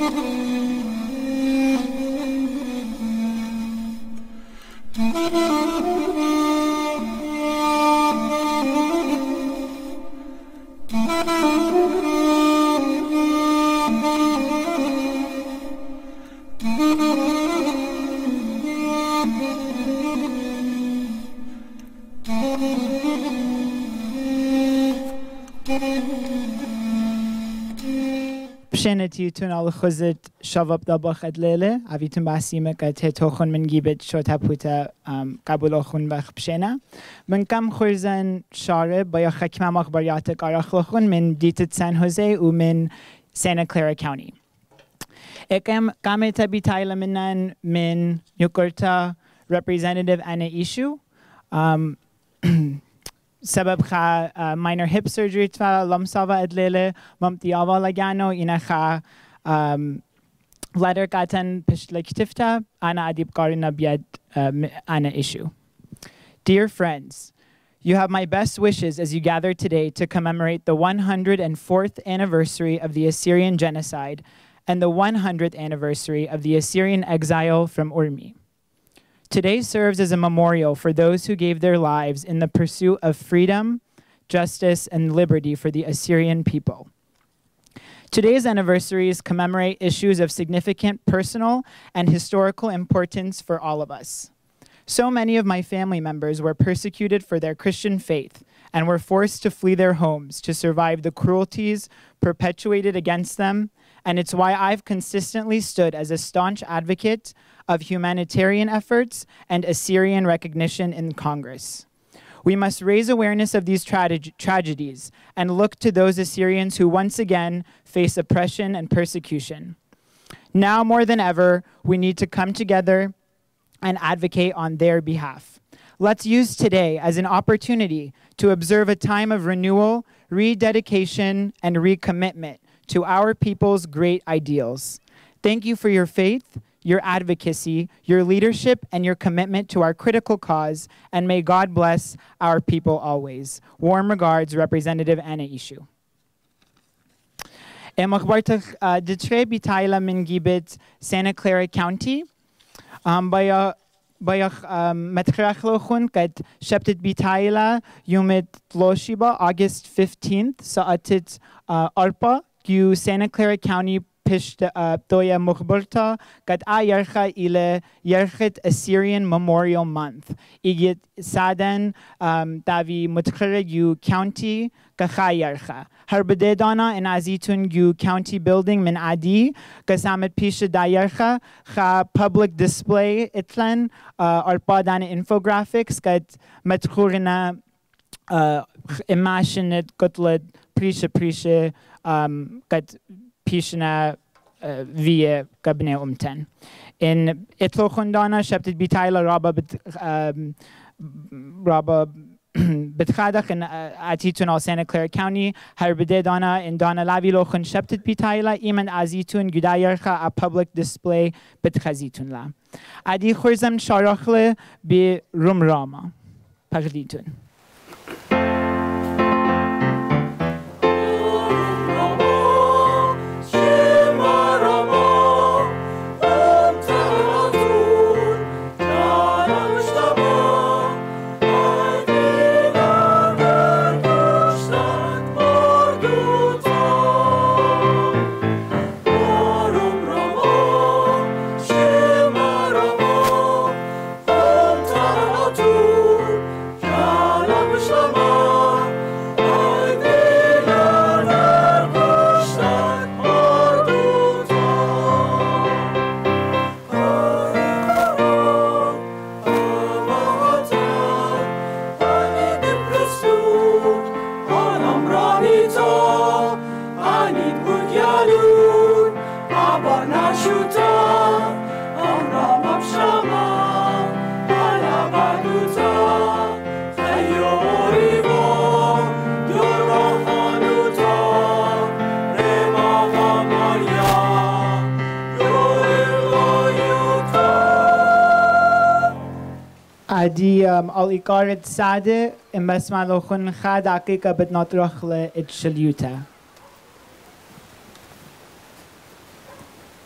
شنتيتون على خزت شباب دباخ أدلله عفيتون بحسيمك تهتوخن من جيبت شو تبوتا قبول أخون بخ بشنا من كم خرزن شارب بيا خكمة مخبرياتك أرخلخون من ديتت سانجوزي ومن سانتا كلارا كاونتي إكم كامت بيتايلا منن من يوكرتا representative أنا إيشو سبب خا minor hip surgery تفا لمسافة أدلله ممتياوا لجانو إنا خا letter كاتن بشتلك تفتا أنا أديب قارنا بيد أنا issue. Dear friends, you have my best wishes as you gather today to commemorate the 104th anniversary of the Assyrian genocide and the 100th anniversary of the Assyrian exile from Urmi. Today serves as a memorial for those who gave their lives in the pursuit of freedom, justice, and liberty for the Assyrian people. Today's anniversaries commemorate issues of significant personal and historical importance for all of us. So many of my family members were persecuted for their Christian faith and were forced to flee their homes to survive the cruelties perpetuated against them, and it's why I've consistently stood as a staunch advocate of humanitarian efforts and Assyrian recognition in Congress. We must raise awareness of these tragedies and look to those Assyrians who once again face oppression and persecution. Now more than ever, we need to come together and advocate on their behalf. Let's use today as an opportunity to observe a time of renewal, rededication, and recommitment to our people's great ideals. Thank you for your faith, your advocacy, your leadership, and your commitment to our critical cause, and may God bless our people always. Warm regards, Representative Anna Ishu. مخبرتك دتري بتايلا من جيبت سانتا كلارا كاونتي بايخ متخرخلوخون قد شبتت بتايلا يوم تلوشيبا August 15th ساعتت أربا كيو سانتا كلارا كاونتي پشت دویا مخبرتا قد آیرخا إلى يرخت Assyrian Memorial Month. إيجت سادن داوی متخرج يو county كخايرخا. هر بده دانا إن عزيتون يو county building من عادي كسامت پیش دايرخا خا public display إتلن أربا دان infographics قد متخورنا imagine قتلت بريشة قد پیشنا ویه کبنه امتن. این اطلاع خندانا شبت بیتایل رابا بتخادخ ان اتیتون آل سانتا کلارا کاونتی هر بده دانا این دانا لاوی لوخن شبت بیتایل ایمن ازیتون گدایرخا ا public display بتخزیتون لا. ادی خورزم شارخله بی روم راما. پغلیتون. ادي الإقارة سادة إن بس ما لو خن خاد عقيقة بدنطرخ لإتشليوتا.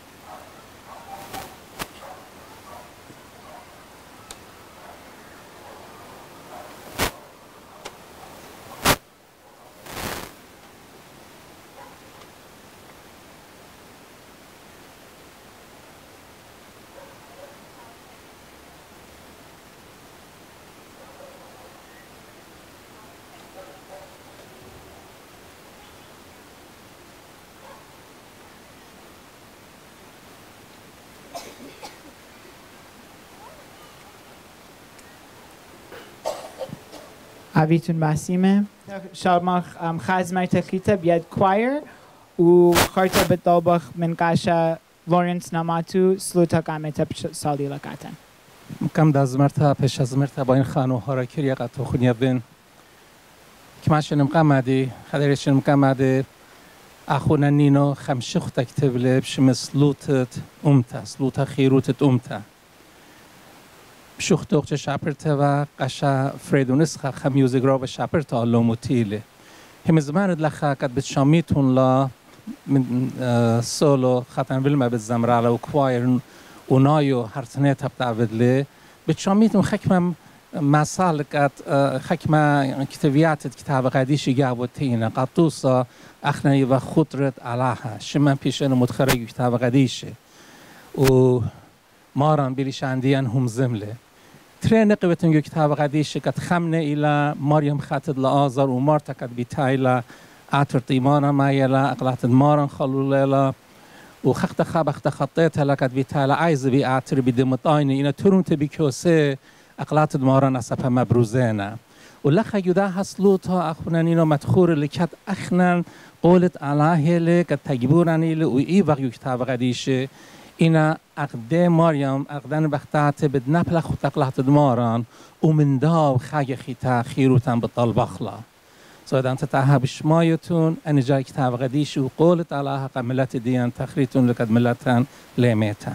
Avitun Basime. Shalmach Chazmai Techita Biad Choir. U Charta Bet Dabakh Menkasha Lawrence Namatu Sluta Kametep Sali Lakatan. کم داز مرتا پیش از مرتا با این خانوها را کری قطع خونی بین که ماشینم قمادی خدایشم قمادی آخونا نینو خمشخ تكتب لي بشم سلوتت أمتا سلوتا خيروتت أمتا بشوخ توقش شابرتا و قشا فريدونس خم ميوزيك رو بشابرتا اللوموتيلي هم زمان دلخا قد بتشاميتون لا من سولو خاتن فيلم بالزمرالة وكواير ونايو هرتنه تبتعبد لي بتشاميتون خكمة مسال قد خكمة كتابيات كتاب قديش جابوتينا قطوسا اخنایی و خودرت علاها شما پیشن متخرج کتاب قدیشه و ماران بیلیشاندیان هم زمله ترین قوتن کتاب قدیشه که خمنه ایلا مریم خاطر لآزار و مارتا کد بیتایلا عطر تیمانا مایلا اقلات ماران خلولیلا و خخت خطیت هلا کد بیتایلا عایز بی عطر بی دمتاینه اینا ترون تبی کیوسه اقلات ماران اصفه مبروزینا ولخا جدا حصلوتها أخونا نينو مدخور لكت أخنا قولت علاه لك تجبرني لوي وقت كتاب قديشه إنا أقدام مريم أقدام بختات بدنبلخ وتقلعت دماران ومن داو خاج خيتا خيروتان بالطلبخلا صدق أنت تعهب شمايتون أنا جاي كتاب قديشه وقولت علاه قملت ديان تخريتون لكد ملتان ليميتا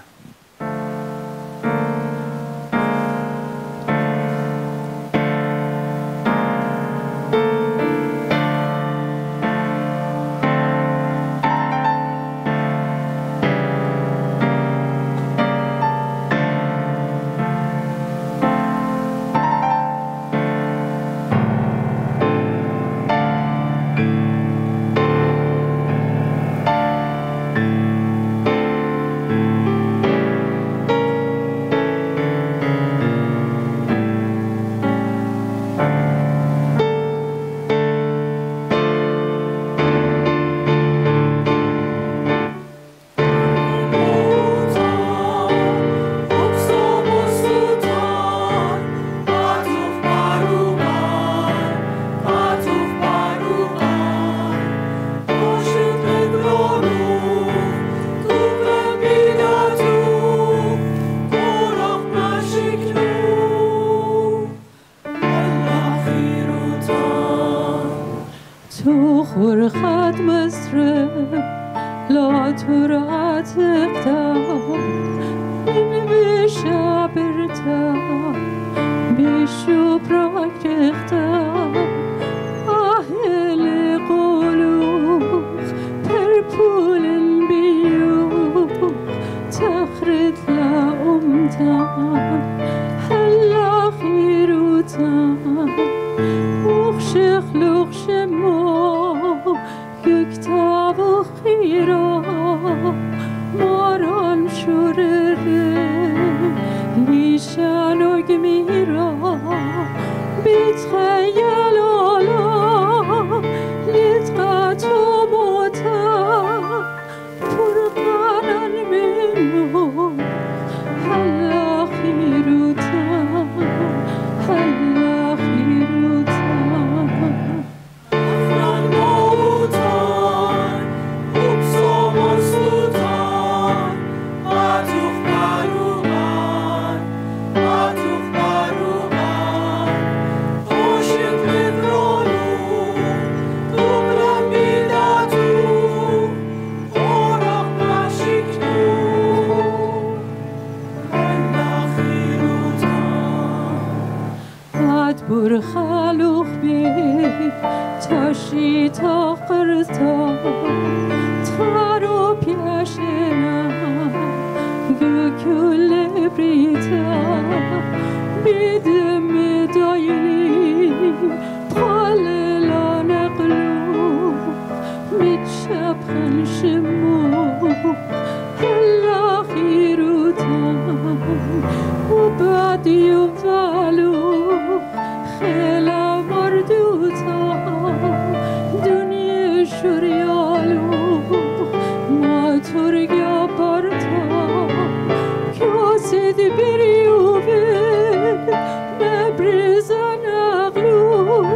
Brisa na glória.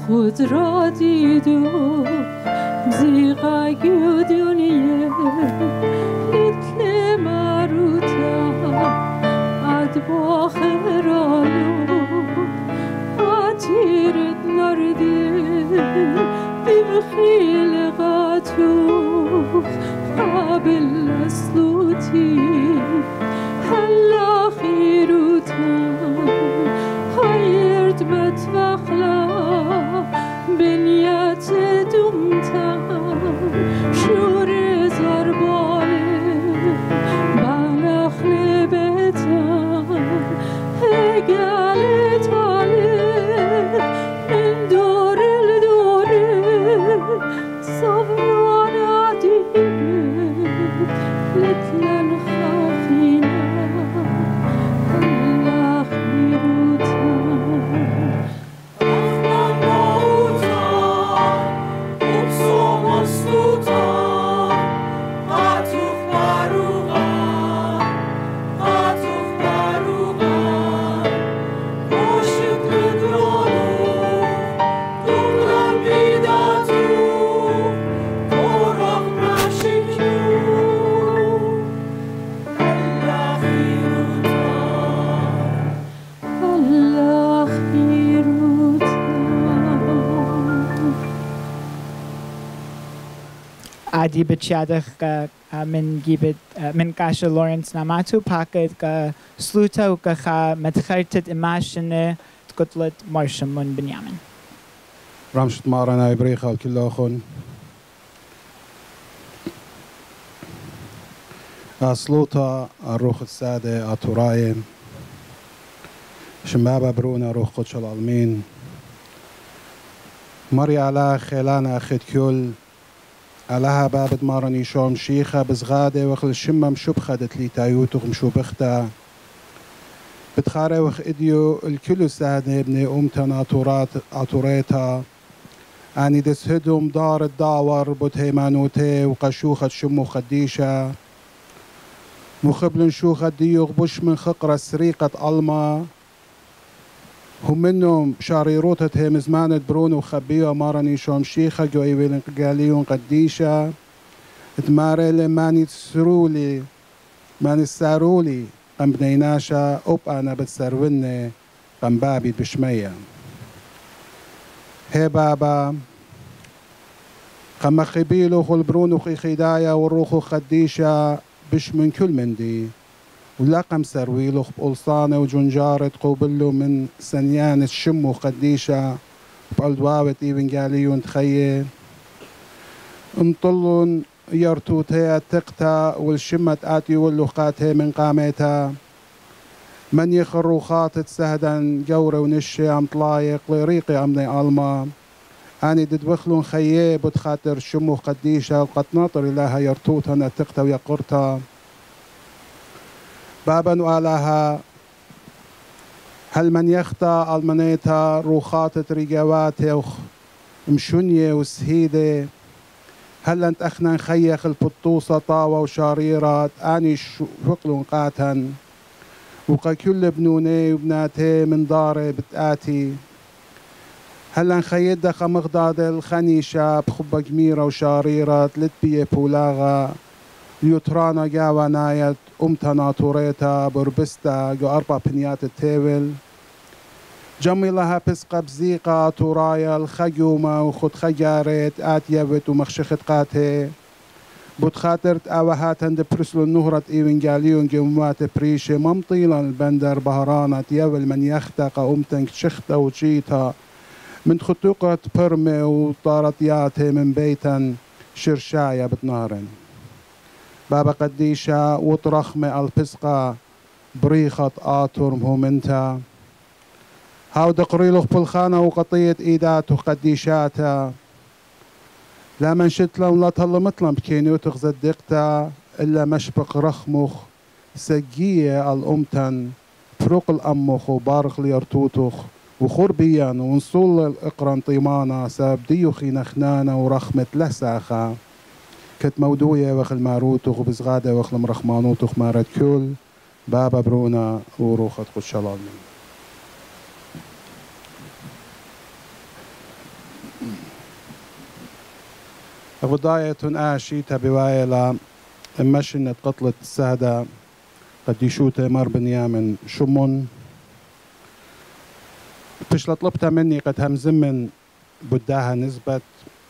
خود را دید و زیغا گودونیه لیتل ماروتا ادباخ رالو آتیرت نردی بخیل غاتو قابل اسلوتی هلا خيروتا خيرت بتفخلا بنيات دمتا شور زربالي بنخل بتا هقال طالب من دور الدور صبرانا ديبت لتلن خافينا عادي بتشادخ من جيبت من كاش لورنس ناماتو باكت سلوتا وكخا متخرتت إماشنة تقتلت مار شمون بنيامين رمشت مارنا إبريخا وكل أخون سلوتا الروح السادة أتورايم شمابا برونا روح قدش العالمين مري على خيلانا أخد كل علىها بابد مارني شوم شيخة بزغادة وخل الشمم شبخدت لي تايوتو مشو بختا بتخاري وخ إديو الكل سادة ابن أمتنا عطوريتا أني دسهدهم دار الدعور بتهيمانوتي وقشوخة شمو خديشة مخبل شوخة ديوغ بش من خقرة سريقة ألما هم منهم شاريروتة هم زمانة برون وخبية مارني شوم شيخة جو ايويلن قاليون قديشة اتماري ماني تسرولي ماني سارولي قم بنيناشا أب أنا بتسروني قم بابي بشمية هي بابا قم خبيلو خل برون وخي خدايا وروخو خديشة بش من كل من دي ولقم سرويلو بقلصانة وجنجارة قوبلو من سنيان الشمو قديشة بقلدواوة إيفنجاليون تخيي انطلون يرتوتها تقتا والشمت آتي واللوخاتها من قامتها من يخرو خاطت سهدا جورة ونشي عم طلايق لريقي أمني ألما أني ددوخلون خيي بتخاطر شمو قديشة وقد ناطر لها يرتوتها نتقتا ويقرتا بابا وآلها هل من يخطى المنيتا روخات رجاواتي مشونية وسهيدة هل انت اخنا نخيخ البطوسة طاوة وشاريرات اني شوقلون قاتن وقا كل بنوني وبناتي من داري بتآتي هل نخيد دخا مغداد الخنيشة بخبة جميرة وشاريرات لتبية بولاغة يوترانا جاوا نايت أمتنا توريتا بربستا جو 4 بنيات التيول جمي لها بسقة بزيقة تورايا الخيومة وخد خجارت آتيبت ومخشخت قاتي بتخاطرت آوهات عند برسلو النهرة إيوانجاليون جموات بريشة ممطيلا البندر بهرانة يول من يختق أمتنك شختا وشيتا من خطوقة برمي وطارتياتي من بيتا شرشايا بتنارن بابا قديشة وطرخمة البسقة بريخة آتورم همنتا هاو دقريلوخ بالخانة وقطية إيدات وقديشاتا لا من شتلم لا طلمتلم بكينيو تغزد دقتا إلا مشبق رخمخ سجية الأمتن فروق الأمخ وبارخ ليرتوتخ وخربيان ونصول الإقران طيمانا سابديو خينا خنانا ورخمة لساخا كت مودوية وخل ماروتخ وبزغادة وخل مرخمانوتخ مارد كل بابا برونا وروخت قد شلالين غضاية آشيتا بوايلا مشنة قتلة السادة قديشوتا مار بنيامن شمون بشلا طلبتها مني قد همزمن بداها نسبت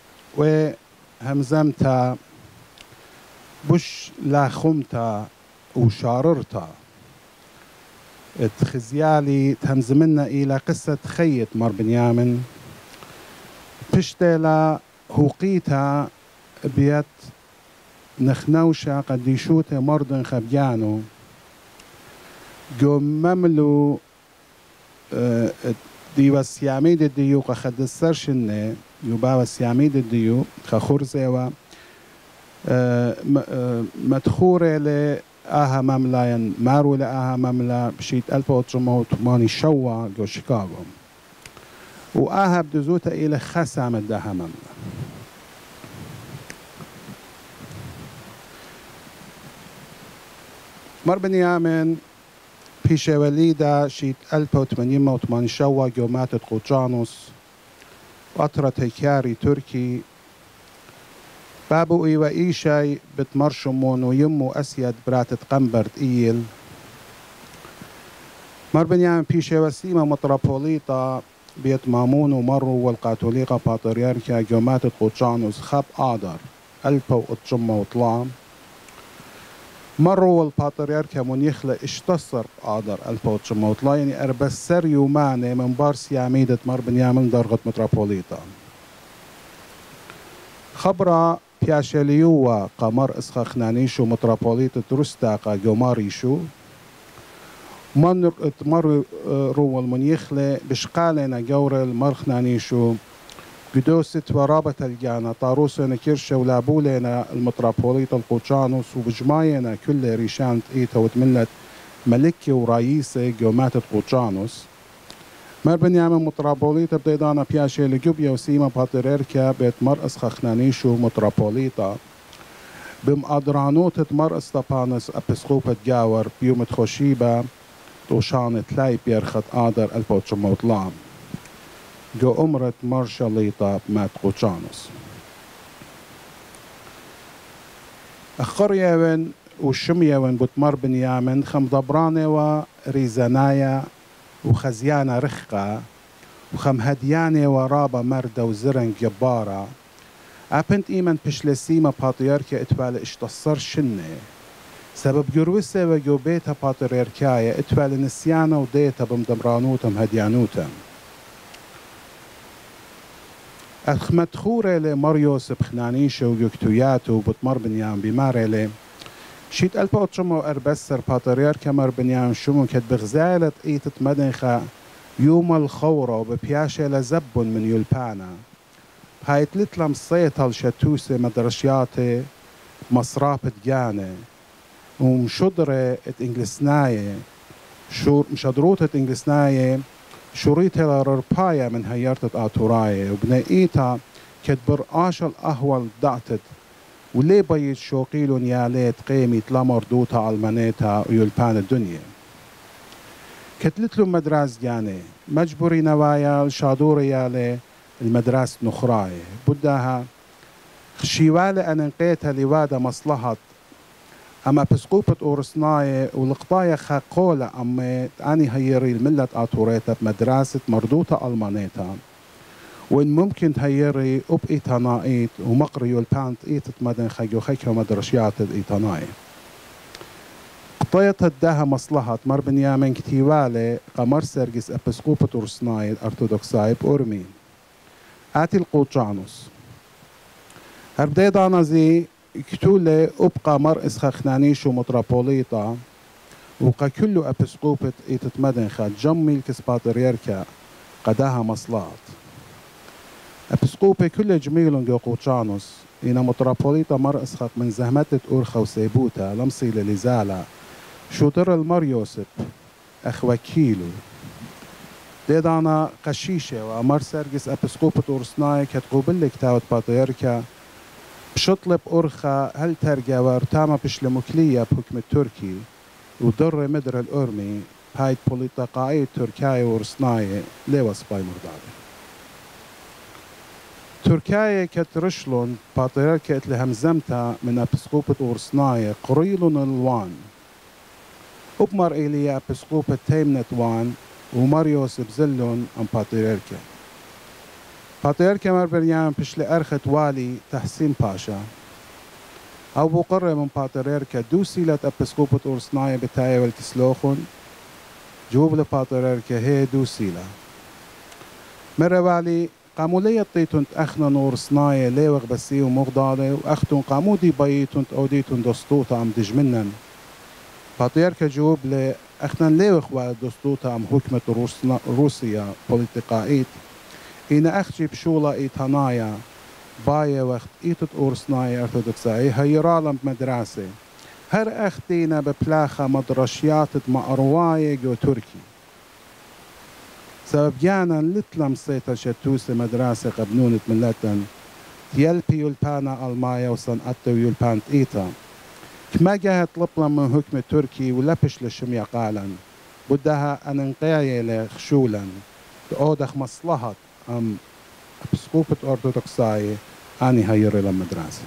وهمزمتها بش لا خمتا وشاررتا خزيالي تهمزمنا إلى قصة خيط مار بنيامن بشتلا هوقيتا بيت نخنوشا قديشوتا مردن خبيانو جو مملو ديوا سياميد الديو قد السرشنة يباوا سياميد الديو خخورزيوا مدخورة لآها مملا مارو لآها مملا بشيت 1908 شوا جو شيكاغو وآها بدزوتا إلى خسام الداها مملا مار بنيامن بيشي وليدا شيت 1880 شوا جو ماتت قوجانوس وأطرة هيكاري تركي بابو إيوا إيشاي بتمرشمون ويمو أسيد براتت قنبرت إيل مار بنيامن بيشي وسيمة مطرابوليطا بيت مامون ومرو والقاتوليقة باترياركيا جو ماتت قوجانوس خاب آدر 1800 مروا والباترياركا من يخلق اشتصر آدر 1800 يعني أربسر يوماني من بارس يعميدة مار بنيامن درغة متروبوليتا خبرة بياشليوا قمر اسخخنانيشو متروبوليتا ترستاقا جوماريشو مر رو من يخلق بشقالنا جور المرخنانيشو قدوسة ورابة الجانا طاروسنا كرشة ولابولنا المتروبوليتا القوشانوس وبجماينا كل ريشانت إيتا وتملت ملكي ورايسة جوماتة قوشانوس مار بنيامن متروبوليتا بديدانا بياشي لجوبيا وسيما باتريركا بيت مرأس خخنانيشو متروبوليتا بمقادرانوتة مرأس طبانس أبسقوبة جاور بيومة خوشيبا وشانة لاي بيرخت آدر 1800 جو أمرت مارشاليطا مات قوشانوس أخريون وشميون بتمر بنيامن خم ضبرانة وريزانايا وخزيانة رخقة وخم هديانة ورابة مردة وزرن جبارة أبنت إيمن بشلسيمة باترياركيا اتوال اشتصر شنة سبب جروسة وجو بيتا باترياركايا اتوال نسيانة وديتا بمدمرانوتم هديانوتم أخمتخورة لمريوس بخنانيشة ويكتوياتو بتمر بنيام بمارلة شيت 1840 باترياركا مار بنيام شمون كد بغزالة إيتت مدنخة يوم الخورة وببياشة لزب من يلبانا هاي تلتلم صيتها الشتوسة مدرشياتي مصرابة جانة ومشدرة إنجلسناية مشدروتة إنجلسناية شريطة لرباية من هيارتة آتوراية وبنايتا كدبر آشل أهول دعتت ولي بيت شوقيلون ياليت قيمة لمردوتا المانيتا ويلبان الدنيا كتلتلو مدراس جاني مجبوري نوايا الشادور يالي المدراس نخراي بداها خشيوالي أن انقيتها لوادة مصلحة أما بسقوبة أورسناي والقطايا خاقولة أما أني هيري الملة آتوريتا بمدرسة مردوتا ألمانيتا وإن ممكن هيري أب إيتانايت ومقريو البانت إيتت مدن خيو خيكو مدرشيات الإيتاناي قطايا تداها مصلحة مار بنيامن كتيوالي قمر سرقس أبسقوبة أورسناي الأرثوذكساي بأورمي آتي القوشانوس هربدي دانازي كتولة أبقى مرئس خخنانيشو متروبوليتا وقا كلو أبسقوبة إيتتمدنخا جمي الكسباتريركا قداها مصلات أبسقوبة كل جميلون جو قوشانوس إنا متروبوليتا مرئس خق من زهمتة أورخا وسيبوتا لمصيلة لزالة شو در المريوسب أخوكيلو ديدانا قشيشة وأمر سرقس أبسقوبة أورسناي كتقوبلك تاوت باتريركا بشطلب أرخا هل ترجع وارتامة بشلمكلية بحكم التركي ودر مدر الأرمي هاي بوليتقائي تركيا ورسناية لوس باي مردادة تركيا كترشلون باتريركة لهمزمتا من أبسقوبة أورسناية قريلون الوان أبمر إليا أبسقوبة تيمنت وان وماريوس بزلون أم باتريركة باتريركة مار بنيامين بشل أرخت والي تحسين باشا أو بقرر من باتريركة دوسيلة أبسقوبة أورسناية بتاية والكسلوخون جوب لباتريركة هي دوسيلة مرة والي قاموا لي طيتون أخنا نور صناية ليوغ بسي ومغضالة وأختون قاموا دي بيتون أوديتون دستوطة أم دجمنن باتريركة جوب لأخنا ليوغ ودستوطة أم حكمة روسيا بوليتيقائيت إن أخجي بشولة إيتانايا باية وقت إيتت أورسناية أرثوذكساي هيرالم بمدرسة هر أختينا ببلاخة مدرشيات مأرواية جو تركي سبب جانا لتلم سيتا شتوسة مدرسة قبنونة ملتن تيلبي يلبانا المايا وصنقتو يلبان إيتا كما جاهت لبلا من حكم التركي ولبش لشمية قالا بدها أن انقاية لخشولا تأودخ مصلحة أم بسقوبة أرثوذكساية أني هيري للمدرسة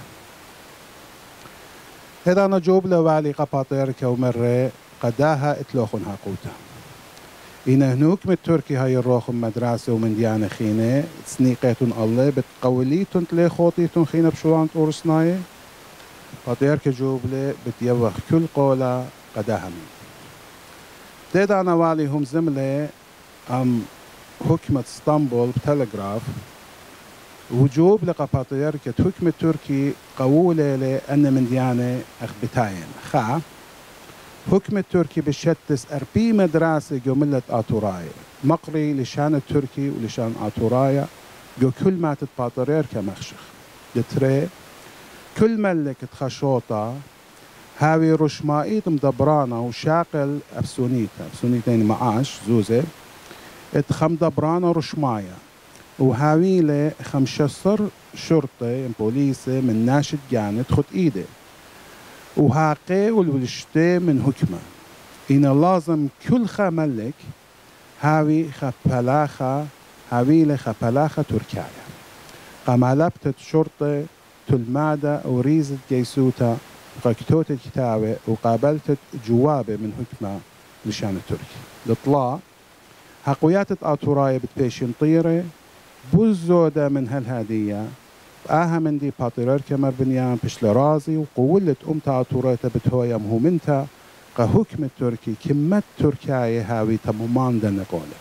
هذا نجوب لوالي قباطيركا ومرة قداها اتلوخن هاقوتا إن هنوك من التركي هاي الروخم مدرسة ومن ديانة خينة سنيقيتون الله بتقوليتون تلي خوطيتون خينة بشورانت أورسناية باطيركا جوبلة بتيوخ كل قولة قداها من ديدا نوالي هم زملة أم حكمة اسطنبول بتلغراف وجوب لقباطيركة حكم التركي قولة لأن من ديانة أخبتاين خا حكم التركي بشتس أربي مدرسة جو ملة آتورايا مقري لشان التركي ولشان آتورايا جو كل ما تتباطريركا مخشخ لتري كل ملك تخشوطة هاوي رشمائيت مدبرانة وشاقل أبسونيتين معاش زوزة اتخم دبرانة رشمايا وهاويلة 15 شرطة بوليسة من ناشد جانت خد إيده وهاقي والولشتي من حكمة إن لازم كل ملك هاوي خبلاخة هاويلة خبلاخة تركيا قمالبتت شرطة تلمادة وريزت جيسوتا وقاكتوت الكتابة وقابلتت جوابة من حكمة لشان التركي لطلاع هقويات آتورايا بتبيشن طيرة بوزودة من هالهادية آها من دي باطريركا مار بنيامين بشل رازي وقولت أمتا آتوريتا بتهويا مهمنتا قهكم التركي كمت تركيا هاوي تمامان دنقولة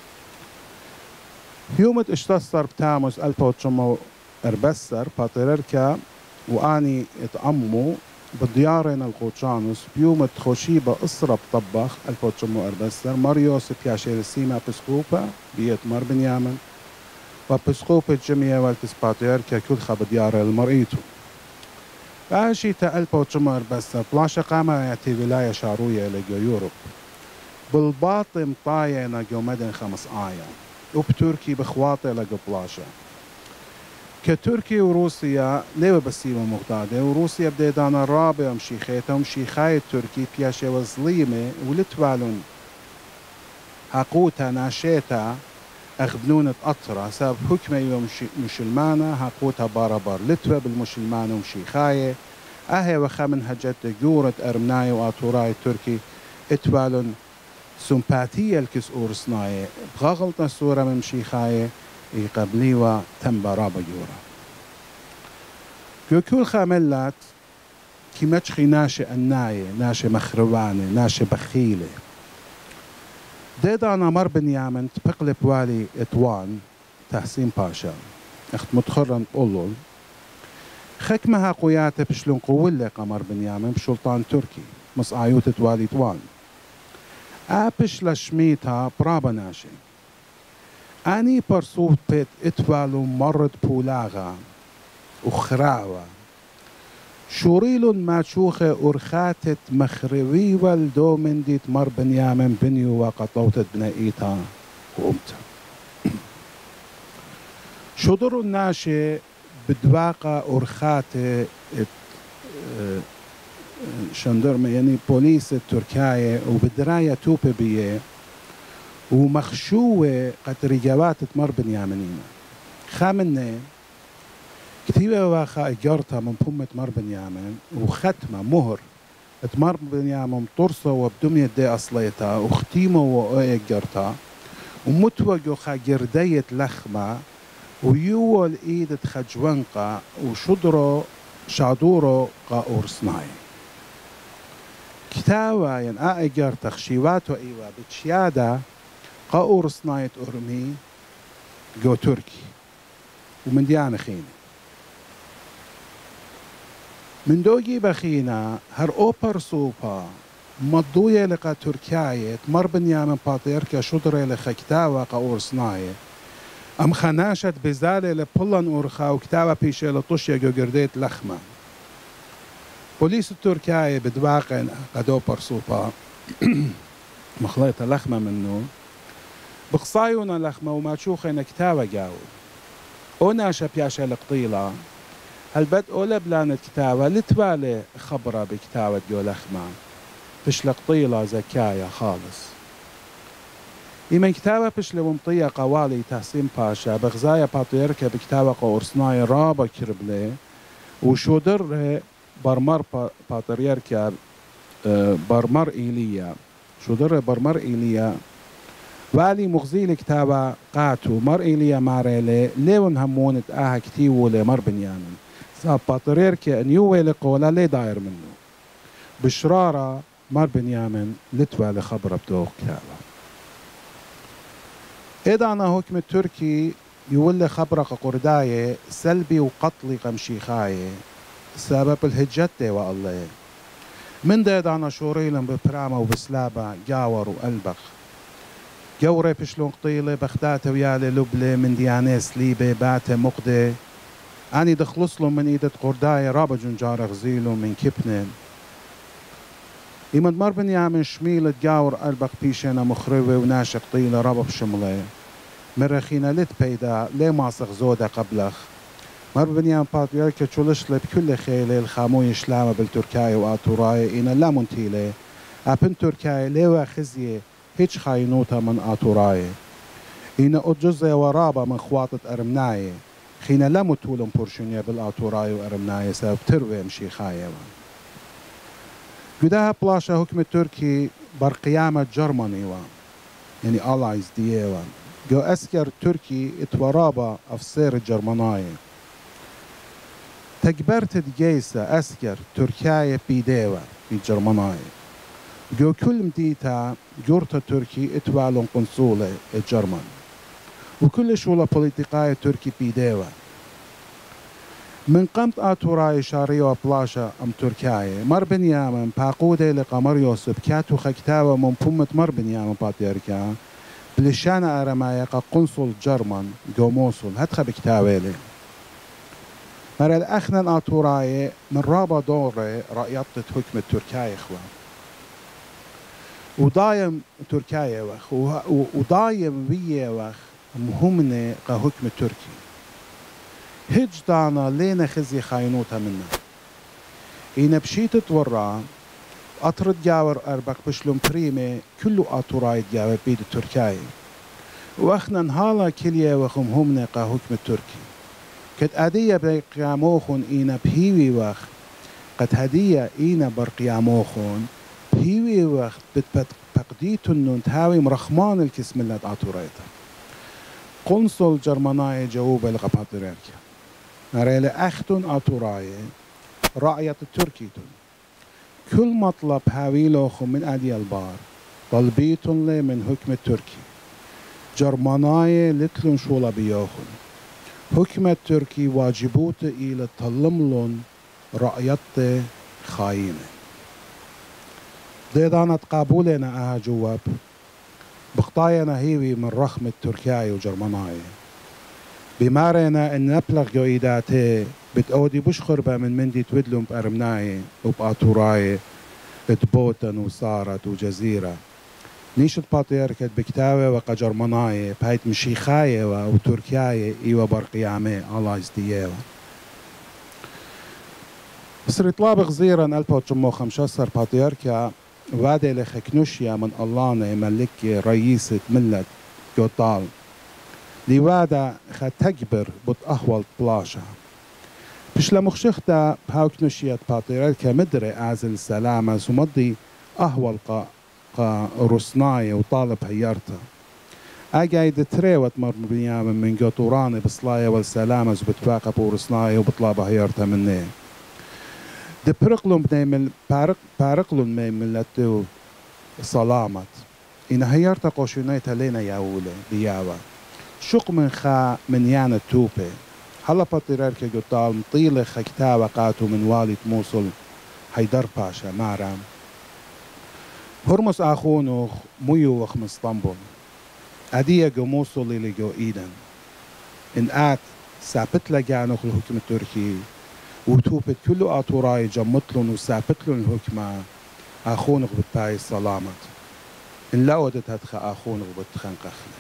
يومت اشتصر بتاموس 1914 باطريركا واني اتأممو بديارنا القوتشانوس بيوم تخوشيبة أسرة بطبخ 1914 ماريوس بياشير سيما بسقوبة بيت مار بنيامين وبسقوبة جميع والتس باتريركا كلها بديار المرئيتو باشي تا 1914 بلاشا قامة يعتي ولاية شاروية لجو يوروب بالباطن طاينة جو مدن 5 آية وبتركي بخواطي لجو بلاشا كتركي وروسيا ليه بسيمة مغدادة وروسيا بديدانا الرابع ومشيخيتا ومشيخاي التركي بياشي وظليمة ولتوالون هاقوتا ناشيتا أخبنونة أطرة سبب حكمة يوم مشلمانة هاقوتا باربار لتوى بالمشلمانة ومشيخاية أهي وخمن هجت جورة أرمناي وآتوراي التركي اتوالون سمباتية الكس أورسناية بغغلطة صورة من مشيخاية يقبليوا تم برابا جورا كل خاملات كي متشخي ناشي الناية ناشي مخروانة ناشي بخيلة ديدا أنا مار بنيامين تبقلب والي إتوان تحسين باشا اخت متخرن قولول خكمها قوياتة بشلون قولة قمر بنيامين بشلطان تركي مصعيوتة والي توان أبش لشميتها برابا ناشي أني برصوت بيت إتوالو مرد بولاغا وخراوة شوريلون ما شوخة أرخاتت مخروي والدو من ديت مر بنيامين بنيو وقطوتت بنايتا وقمتا شدر الناشي بدواقة أرخاتة شندرمة يعني بوليس التركية وبدراية توبة بيه ومخشوة قد رجوات مر بنيامينينا خامنة كتيبة واخا إجارتها من بومة مار بنيامن وختمة مهر مار بنيامن طرصة وبدمية دي أصليتها وختيمة وإجارتها ومتوجو خا جردية لخمة ويول إيدة خجوانقة وشدرو شادورو قاور صناعي كتاوة ين إجار تخشيواتو إيوة بتشيادة قاور صناعة أرمي جو تركي ومن ديانة خيني من دوجي بخينا هر أوبر سوبا مضوية لقا تركياية مر بنيامن باتيركا شدرة لخكتاوة قاور صناعي أم خناشت بزالة لبلن أورخا وكتاوة بيشي لطشية جو جرديت لخمة بوليس التركياية بدواقع قد أوبر سوبا مخليطة لخمة منه بقصايونا لخمة وما تشوخينا كتاوة جاو أوناشا بياشا لقطيلة هل بد أولا بلانت كتاوة لتوالي خبرة بكتاوة جو لخمة بش لقطيلة زكاية خالص إيمن كتاوة بش لومطية قوالي تحسين باشا بغزايا باتيركا بكتاوة قورصناي رابا كربلي وشودر برمر باتريركا برمر إيليا شودر برمر إيليا والي مغزيل كتابة قاتو مر إيليا ماريلي ليون همونت كتيوو لمر بنيامن ساب باتريركا نيوه لقولا لي داير منه بشرارة مر بنيامن لتوى لخبر بدوق كتابة إدانا حكم التركي يولي خبرق قرداية سلبي وقتلي قمشيخاية سبب الهجتة والله من دانا شوريلن ببرامة وبسلابة جاور وقلبخ جوري بشلون قطيلة بختاتة ويالي لبلة من ديانة سليبة باتة مقدة أني دخلصلو من إيدة قرداية رابا جنجار غزيلو من كبنن إيمد مر بنيامن شميلة جاور قلبخ بيشينا مخروة وناشا قطيلة رابا بشملة مرخينا لت بيدا ليه ماسخ زودة قبلخ مر بنيامن باتريركا تشولشلة بكل خيلة الخاموية شلامة بالتركاية وآتوراية إينا لا منتيلة أبن تركاية ليوا خزية هيج خاينوتا من آتوراية إينا أجزة ورابة من خواطة أرمناية خينا لا متولم بورشونيا بالآتوراية وأرمناية سبب تروي مشي خاية قدها بلاشا حكم التركي برقيامة جرماني يعني allies ديوان جو أسكر تركي اتورابا أفسير الجرمانية تكبرت دجيسة أسكر تركيا بيديوة في الجرمانية جو كل مديتا جورتا تركي اتوالون قنصولة الجرمان وكل شولة بوليتيقاية تركي بيديوة من قمت آتوراي شاريو بلاشا أم تركيا مر بنيامن باقودة لقمر يوسف كاتو خكتاوة من بومة مر بنيامن باتيركا بلشانا أرمايا قنصل جرمان جو موصل هتخا بكتاويلي مر الأخنا آتوراي من رابا دوري رأيطة حكم التركيا إخوان ودايم تركيا وخ ودايم ويا وخ مهمنة كحكم التركي هج دانا لينا خزي خاينوتها منا إينا بشيت تورا أطرد جاور أربك بشلوم بريمة كله آتوراي جاور بيد التركيا وأخنا نهالا كليا وخم همنا كحكم التركي كد أدية برقياموخون إينا بهيوي وخ قد هدية إينا برقياموخون هيوي وقت بتقديتن تهاوي مرخمان الكسم اللي آتورايتا قنصل جرماناي جاوبة لقباتريركا نريل أختن آتوراي رأية التركيتن كل مطلب هاويلوخم من أدي البار طلبيتن لي من حكم التركي جرماناي لتلن شولا بيوخن حكم التركي واجبوت إلى تلملن رأية خاينة ديدانا تقابلنا جواب بخطاينا هيوي من رخم التركياي وجرماناي بمارنا ان نبلغ جويداتي بتقودي بش خربة من مندي تودلهم بأرمناي وبآتوراي بتبوتن وصارت وجزيرة نيشت باتيركت بكتاوي وقا جرماناي بهيت مشيخاي وتركياي ايوا برقيامي الله يزديوا بصر طلاب غزيرا 1915 باتيركا وادي لخكنوشيا من اللانة ملكي رئيسة ملة جوطال لوادا ختكبر بتأهول بلاشا بش لمخشختا هاوك نشيت باطيرات كمدري أعزل سلامة سمضي أهول قا رسناية وطالب هيارتا أجايد تريوت مر بنيامن من قطوراني بصلاية والسلامة وبتباقى بورسناية وبطلابة هيارتا مني دي برقلون بنيمل بارقلون ميملتو سلامت إن هيارتا قوشونيتا لينا ياولي بياوا شق من خا من يانا توبي هلا بطيراركي قطال مطيلة خكتا وقاتو من والد موصل حيدر باشا مارام هرمس آخونو ميو وخم اسطنبول أدية جو موصل اللي جو إيدن إن آت سابت لجانوخ الحكم التركي وتوبت كل آطوراي جمطلون وسابتلون الحكمة آخونوخ بتباي السلامت إن لا ودت هدخ آخونوخ بتخنقخني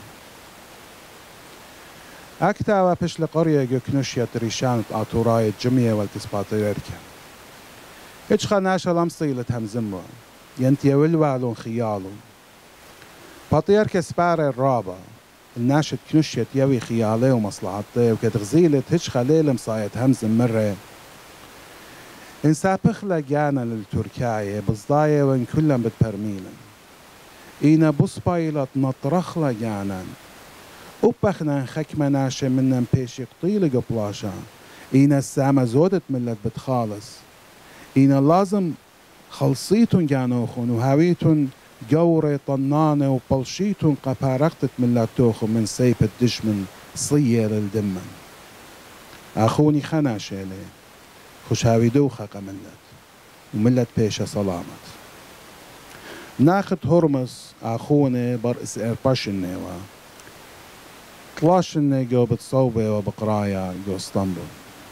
أكتاوا بشل قرية جو كنوشيا تريشانت آطوراي جميع والتسباطيركا إيش خناشا لمصيلة همزموا ينتي ولوالون خيالون باطيركا سبار الرابع الناشد كنوشيت يوي خيالي ومصلحتي وكتغزيلة هيش خليل مصايت همزم مرة إن سابخلا جانا للتركاية بصداية وإن كلهم بتبرميلا إينا بصبايلت نطرخلا جانا وبخنا خكمة ناشا منن بيشي قطيلة قبلاشا إينا السامة زودت ملت بتخالص إينا لازم خلصيتون جانوخون وهاويتون جوري طنانة وبلشيتون قبارقتت ملتوخو من سيب الدشمن صية للدمن أخوني خناشة لي خوش هاوي دوخة ملت وملت بيشا سلامت ناخد هرمس أخوني برئس إرباشني طلاشني جو بتصوبة وبقرايا جو اسطنبول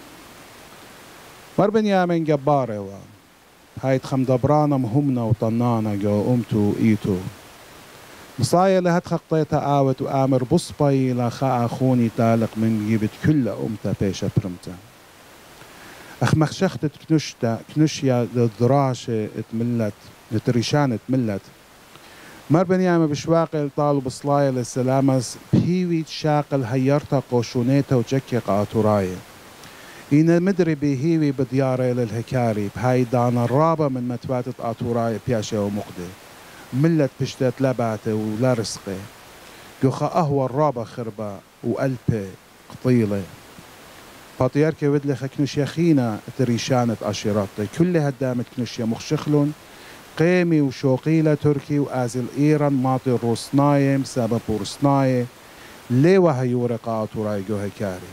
مر بنيامن جبارة هايت خم دبرانا مهمنا وطنانا جو أمتو إيتو مصايا لهت خطيتا آوت وآمر بصبي لخا أخوني تالق من جيبت كل أمتا بيشا برمتا أخ مخشختت كنشيا للدراشة اتملت لتريشان اتملت مر بنيامن بشواقل طالب صلايا للسلامس بهيوي شاقل هيرتا قوشونيتا وجكي قاطورايا إنا مدري بهيوي بدياري للهكاري بهاي دانا الرابة من متباتت آطوراي بياشي ومقدي ملت بشتات لبعته ولا رزقي جوخا أهوى الرابة خربة وقلبي قطيلة باطياركي ودلي خكنشيا خينا تريشانة أشيراتي كل هدامت كنشيا مخشخلون قيمي وشوقيلة تركي وآزل إيران ماطي روسناي مسابة بورسناي ليوه هيورقا آطوراي جو هكاري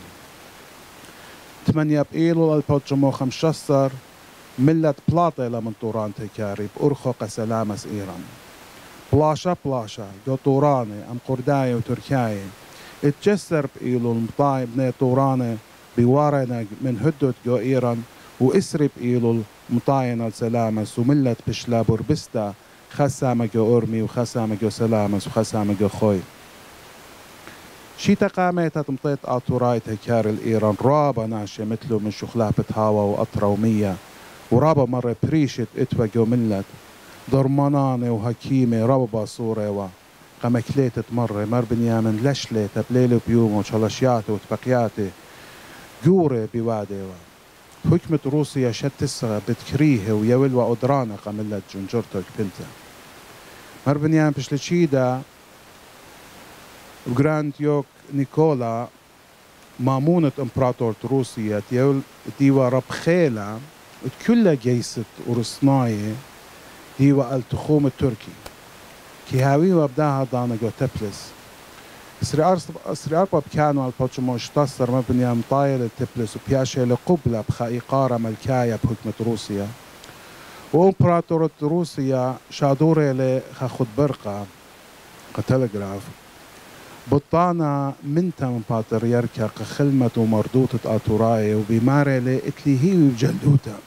8 بإيلول 2015 ملت بلاطة لمن طوران تكاري بأرخو قسلامس إيران بلاشا جو طوراني أم قرداي وتركاي اتجسر بإيلول مطاي بني طوراني بوارنا من هدوت جو إيران وإسري بإيلول مطاينا السلامس وملت بشلا بربستا خسامة جو أرمي وخسامة جو سلامس وخسامة جو خوي شي تقاميت تمطيت آطوراي تكار الإيران رابا ناشي مثلو من شخلابة هاوا وأطرة ومية ورابا مرة بريشت اتوى جو ملت ضرماناني وهكيمي رابا صورة قمكليتت مرة مر بنيامن لشليت بليلو بيومو شلشياتي وتبقياتي جوري بوادي حكمة روسيا شتسغة بتكريه ويول وأدرانا قملت جنجرتك بنتا مر بنيامن بشلشيدا وغراند يوك نيكولا مامونة امبراطور روسيا ديوا ربخيلة كلها جيست ورسناية ديوا التخوم التركي كي هاوي وابداها دانا جو تبلس سري أربا بكانوا البوتشمو اشتصر مبنيا مطايل تبلس وبياشي لقبلة بخا إقارة ملكاية بحكمة روسيا وامبراطورة روسيا شادوري لخاخد برقة كتلغراف بطانا منتا من باتريركا قخلمة ومردوطة آطوراي وبماري لإتلي هي بجلدوتا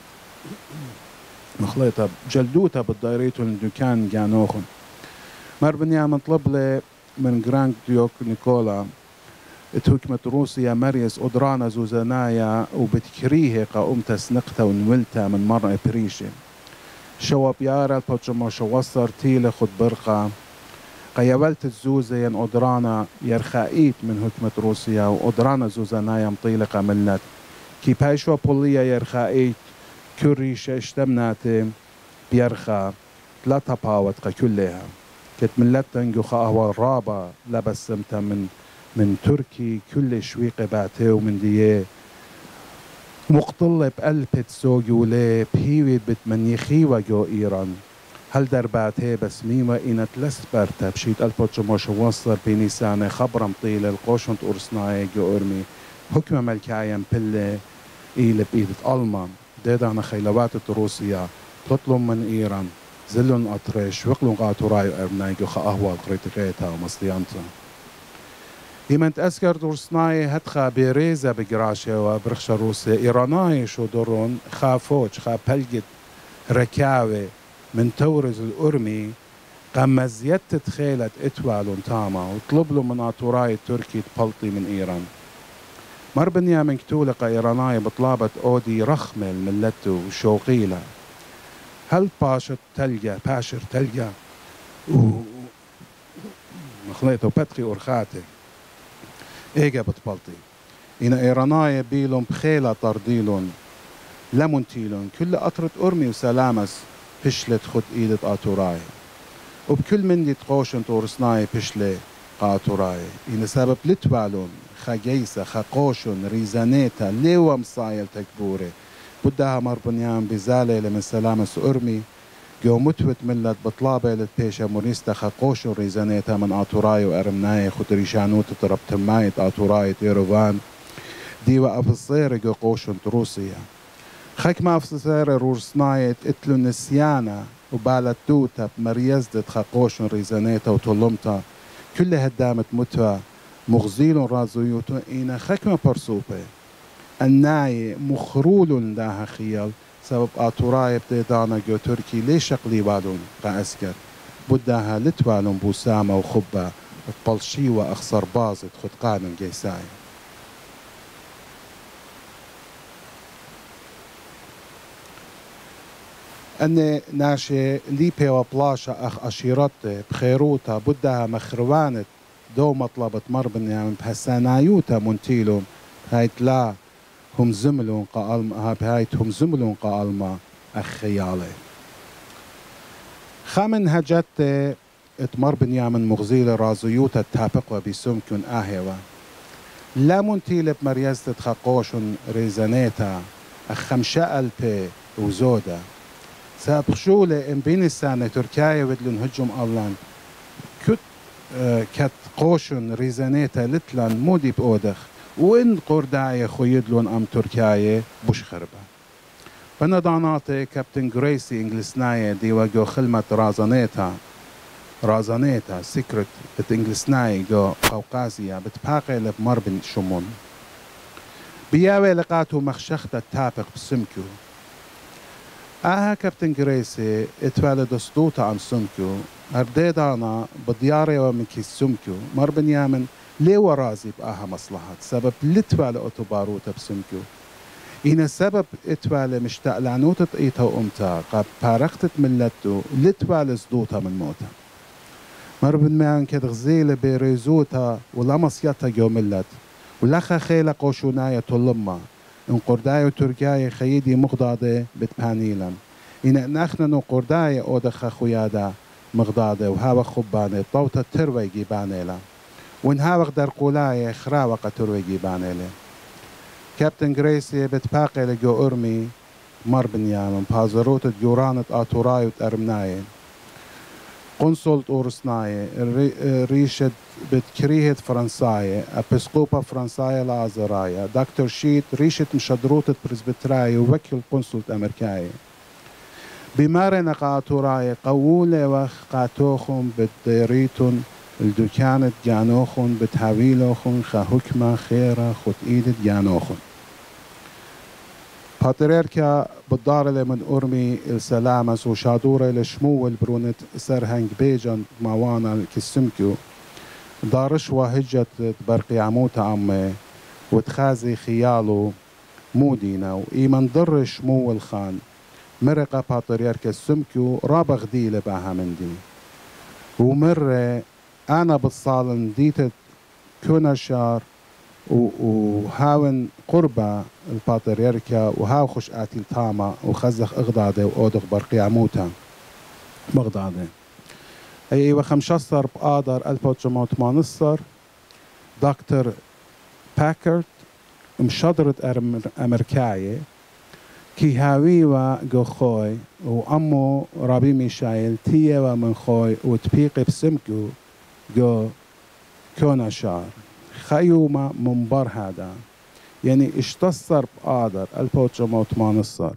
مخليطة بجلدوتا بالدايريتو الدكان جانوخن مر بنيامن طلب لي من جراند ديوك نيكولا اتهكمة روسيا مريس أدرانا زوزانايا وبتكريه قاومتا سنقتا ونولتا من مرة بريشي شواب يارا البوتشمو شوصر تيلي خد برقة قيولت الزوزة ين أدرانا يرخائيت من هكمة روسيا وأدرانا زوزانايا مطيلقة ملت كي بايشو بوليا يرخائي كريشة اشتمناتي بيرخا ثلاثة باوت كلها كت ملتن جو خاهوا رابا لبسمتا من تركي كل شويقة باته ومن ديه مقتلة بقلبت سوجولي بهيويد بتمنيخي وجو إيران هل درباته بس ميمة إنت لسبرتا بشيت البوتشموش وصر بنيسانة خبرم طيلة القوشنت أرسناي جو أرمي حكمة ملكايا بلة إيلة بإيدة ألمان ديدانا خيلوات روسيا تطلب من إيران زلون أطرش وقلون قاتورايو أرمناي جو خاهوا القريتقيتا ومصليانتا إيمان تأسكر دورسناي هتخا بيريزا بقراشة وبرخشة روسيا إيراناي شو دورون خافوش خا بلقت ركاوي من تورز الأرمي قام زيادة تخيلت إتوالون تاما وطلب له من أطوراي التركي تبلطي من إيران مر بنيامين كتولق إيراناي بطلابة أودي رخمل ملته وشوقيلة هل باشر تلقى مخليته بتخي أرخاتي إيجا بتبلطي إن إيراناي بيلون بخيلة طرديلون لمنتيلون كل قطرة أرمي وسلامس بشلت خد إيدة آتوراي وبكل من دي تقوشن تورسناي بشلة قاتوراي إن سبب لتوالون خجيسة خقوشن ريزانيتا ليوا مصايل تكبوري بدها مر بنيام بزالة لمن سلامس أرمي جو متوت ملت بطلابة لتبيشة مونيستا خقوشن ريزانيتا من آتوراي وأرمناي خد ريشانوت تربت مايت آتوراي تيروفان ديوا أفصير جو قوشن تروسيا خك ما أفصير رورسنايت اتلو نسيانا وبالتوتا بمريزدت خقوشن ريزانيتا وطلمتا كل هدامت متوى مغزيل رازويوتو إينا خك ما برسوبة الناي مخرول داها خيال سبب آتوراي بديدانا جو تركي ليش قليبالون قاسكر بدها لتوالون بوسامة وخبة بلشي وأخصر بازت خد قانون جيساي أن ناشي ليبي وبلاشا أخ أشيرته بخيروتا بدها مخروانة دو مطلبة مر بنيامين بحسانايوتا منتيلهم هايت لا هم زملون قالما هايت هم زملون قالما أخيالي خامن هجت اتمر بنيامين مغزيل رازيوتا تابقوا بسمكن أهيوا لا منتيل بمريزة خقوشن ريزانيتا أخمشاء البي وزودا سابخشولة إن بين السنة تركيا ودلن هجم ألان كت قوشن ريزانيتا لتلان مودي بأودخ وإن قرداية خيدلون أم تركيا بوش خربة بنداناتي كابتن غريسي إنجلسناية ديوا جو خلمة رازانيتا سيكرت بت إنجلسناية جو قوقازية بتباقي لبمر بن شمون بياوي لقاتو مخشخة تابق بسمكو كابتن غريسي اتوالد اسطوطة عن سمكو هرديدانا بدياري ومكي سمكو مر بنيامين ليه ورازي مصلحة سبب لتوالي أوتوباروتا بسمكو إن سبب اتوالي مشتاق لعنوتة إيتا وأمتا قاب بارختت ملتو لتوالي صدوتا من موتا مر بنيامين كد غزيلة بيريزوتا ولا مصياتا جو ملت ولخا خيلة قوشوناية طلما إن قرداية وتركيا خيدي مغضاضة بتبانيلا إن نحن قرداية أودخا خيادا مغضاضة وهاوخ خبانة طوطة تروي جيبانيلا وإن هاوخ درقولاية خراوقة تروي جيبانيلا كابتن غريسي بتباقي لجو أرمي مر بنيامين بازروت جورانة آتوراي وتأرمناي قنصل أورسناي ريشد بتكريهة فرنساية أبسقوبة فرنساية لازراية دكتور شيت ريشة مشدروتة برزبتراي ووكيل قنصل أمريكاي بمارنا قاتوراي قولة وخ قاتوخم بديريتون الدكانة جانوخن بتهاويلوخن خهكمة خيرة خد إيدة جانوخن باتريركا بالدار اللي من أرمي السلامس وشادورة لشمو البرونت سرهنج بيجان موانا الكسمكو دارش وهجت برقي عموتا عمي وتخازي خياله مودينا وإيمن در شمو الخان مرقة باتريركا السمكو رابغ ديلة باها من دي ومرة أنا بالصالن ديتت كونشار وهاون قربة البطريركة وهاو خش آتيل تاما وخزخ إغضاده وأودغ برقي عموتا مغضاده أي 15 بآذر 1918 دكتور باكرت مشدرت أمريكاية كي هاويوا جو خوي وأمو ربي ميشايل تيوا من خوي وتبيقي بسمكو جو كونا شار خيومة منبر هذا يعني اشتصر بآذر 1918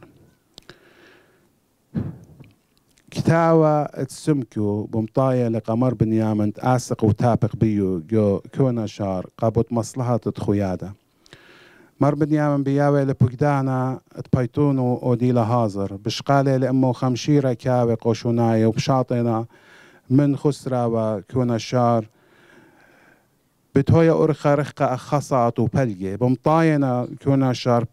كتاوى تسمكو بمطايا لقمر بنيامن تآسق وتابق بيو جو كونا شار قابوت مصلحة تخويادة مر بنيامن بياوي لبقدانا تبايتونو وديلا هازر بشقالي لأمو خمشيرة كاوي قوشوناي وبشاطنا من خسرة وكونا شار بتويا أرخى رخة أخصات وبلجي بمطاينا كونا شار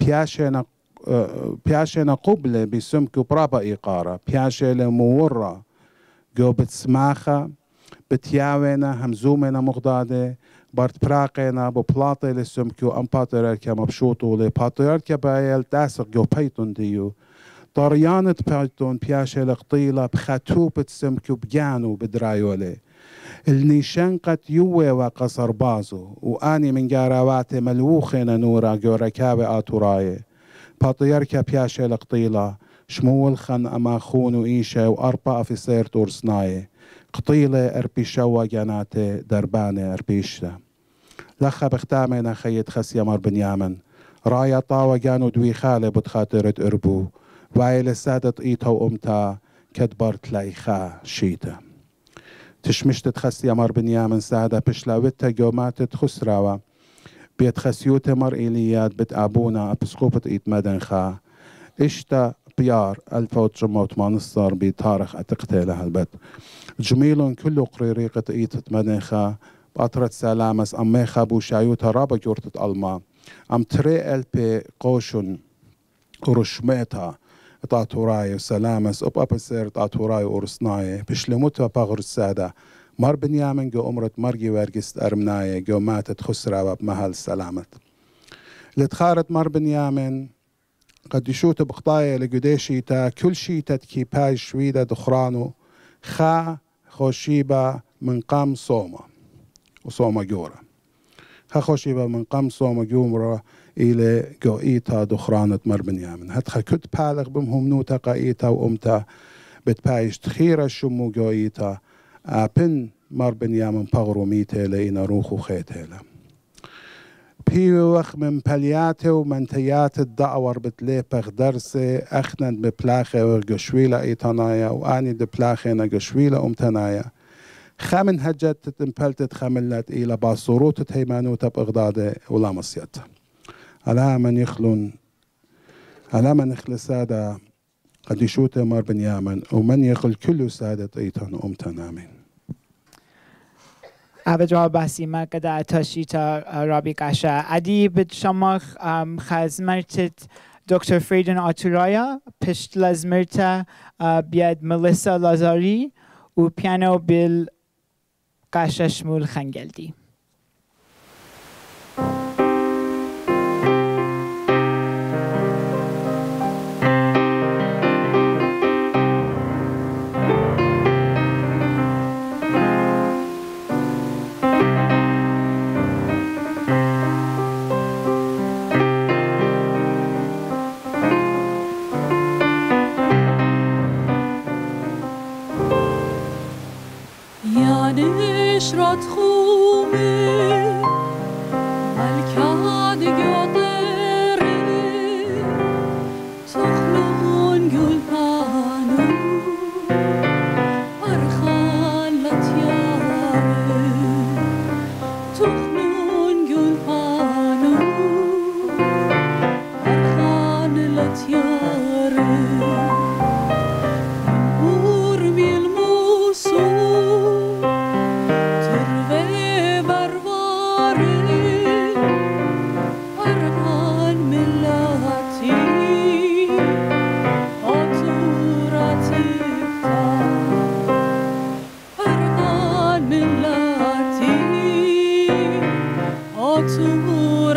بياشينا قبلة بسمكو برابا إيقارة بياشينا مورة جو بتسماخة بتياوينا همزومنا مغدادة بارت براقينا ببلاطي لسمكو أم باتريركا مبشوطو لباتريركا بايل تاسق جو بيتون ديو طريانة بيتون بياشينا قطيلة بخاتوبة سمكو بجانو بدرايولي النيشان قد يوي وقصر بازو وآني من جاراواتي ملوخينا نورا جو ركاوي آتوراي باتريركا بياشينا قطيلة شمول خن أما خونو إيشا وأربع في سير تورسناي قطيلة أربي شوا جاناتي دربانة أربيشتا لخا بختامنا خيط خسيا مار بنيامن رايا طاوة جانو دوي خالي بتخاطرت أربو وايل سادت إيتا وأمتا كدبرت لايخا شيتا تشمشت خسيا مار بنيامن سادة بشلاوتا جوماتت خسراوة بيت خسيوتا مار إيليات بت أبونا أبسقوبة إيت مدنخا إشتا بيار 1918 بتاريخ أتقتيلها البت جميل كله قريريقة إيتة مدنخا بأطرة سلامس أميخا بو شايوتا رابا جورتة ألما أم تري بي قوشن ورشميتا تاتوراي وسلامس أب سير تاتوراي ورسناي بشلموتا باغر السادة مار بنيامن جو أمرت مرجي وارجست أرمناي جو ماتت خسرة بمهل سلامت لتخارت مار بنيامن قد يشوت بخطايا لقديشيتا كل شيتا كي باي شويدا دخرانو خا خوشيبا من قام صوما وصوما جورا خا خوشيبا من قام صوما جورا إلى جو إيتا دخرانة مر بنيامن هتخا كت بالغ بمهم نوتا قايتا وأمتا بتبايش تخيرا شمو جو إيتا أبن مر بنيامن بغرو ميتا لإنا روخو خيتيلا بيوخ من بلياته ومنتيات الدعور بتليبخ درسي أخنن ببلاخي وقشويلة إيتانايا وآني دبلاخي نقشويلة أمتنايا خامن هجت تنبلتت خملت إلى باصوروت تهيمانوتا بإغدادة ولا مصيت على من يخلون على من يخل سادة قد يشوت مار بنيامن ومن يخل كل سادة إيتان أمتنامين أبجوا بسيمة كده تشيتا رابي كاشا عدي بتشمخ خزمرتت دكتور فريدن آتورايا پشت لازمرتا بيد مليسا لازاري و بيانو بيل كاشا شمول خنجلدي نشرت خومه ملکاد گادره تخلون گل پانو ارخالت یاره تخلون گل پانو ارخالت یاره urmi il muso to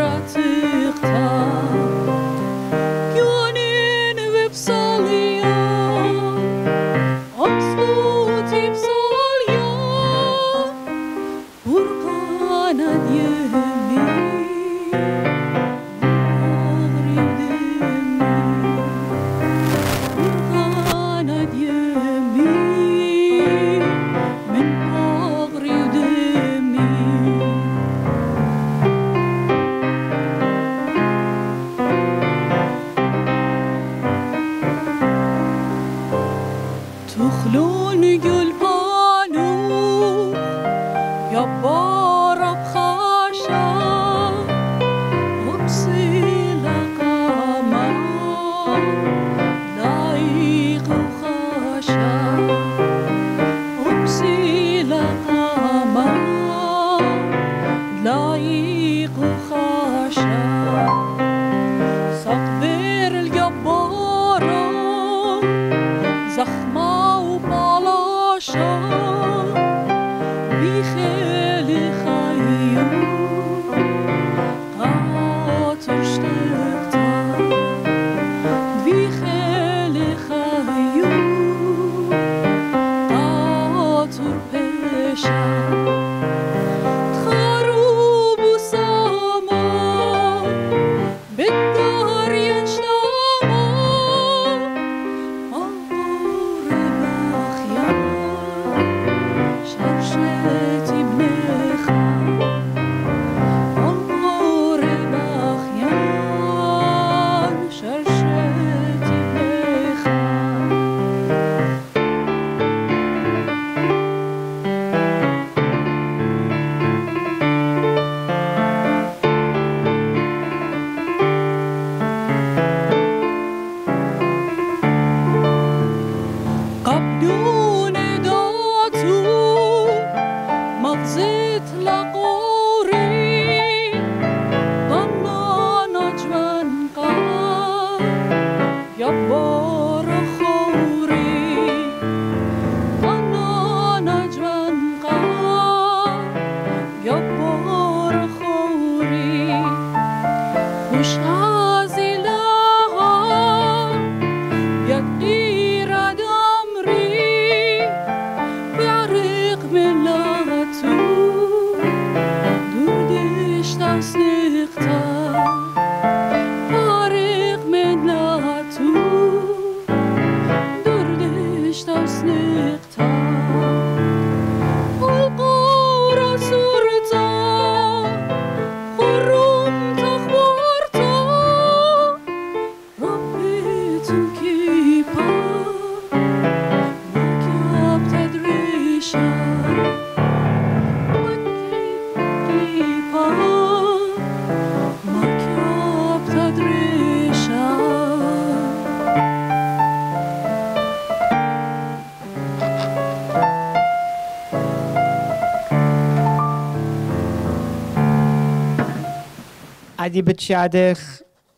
أديب تشادخ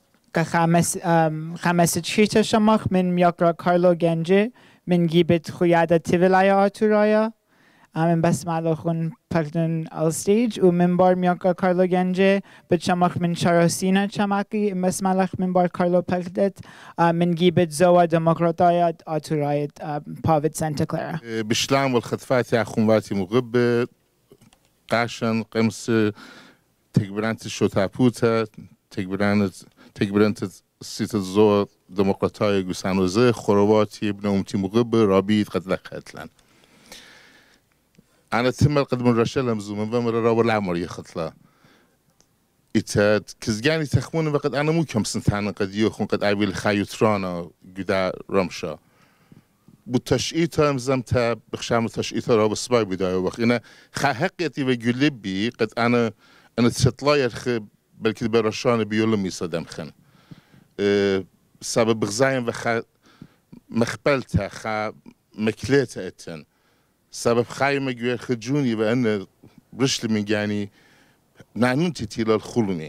خمس شيتا شمخ من مياكرا كارلو جنجي من جيبت خيادة تيفلايا آتورايا من بسمع لخون پکتن الستيج ومن بار مياكرا كارلو جنجي بتشمخ من شاروسينا شماكي بسمع لخ من بار كارلو پکتت من جيبت زوا ديمقراطايا آتورايا بافت سانتا كلارا بشلام والخطفات يا خونواتي مغب قاشن قمس تكبرانت شوتابوتا تكبرانت سيت زو ديمقراطايا سانجوزه خرواتي بنومتي مغب رابيد قد لقتلن أنا تمر قد من رشلة مزوم من راور العمر يخطلا إتاد كزجاني تخمون وقد أنا مو كم سنتان قد يخون قد أبي الخيوترانا جدا رمشة بتشئيتها مزمتها بخشام تشئيتها راب الصباح بداية وقت أنا حقيقتي وجلبي قد أنا تطلع بلكي برشان بيولم يصدم خن سبب غزاين مخبلتها مكلتها اتن سبب خايمة جوير خجوني بأن رشل من يعني نعنون تتيل الخلوني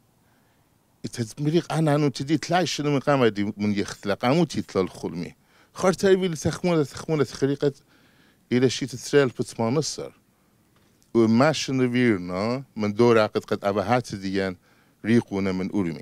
مريق أنا نعنون تدي تلاقي شنو من قامة دي من يختلق عمو تيتل الخلمي خارتاي اللي تخمونة خريقة إلى شي تتريل بتما مصر وما شنو فيرنا من دور عقد قد أبهات ديان ريقونا من أورمي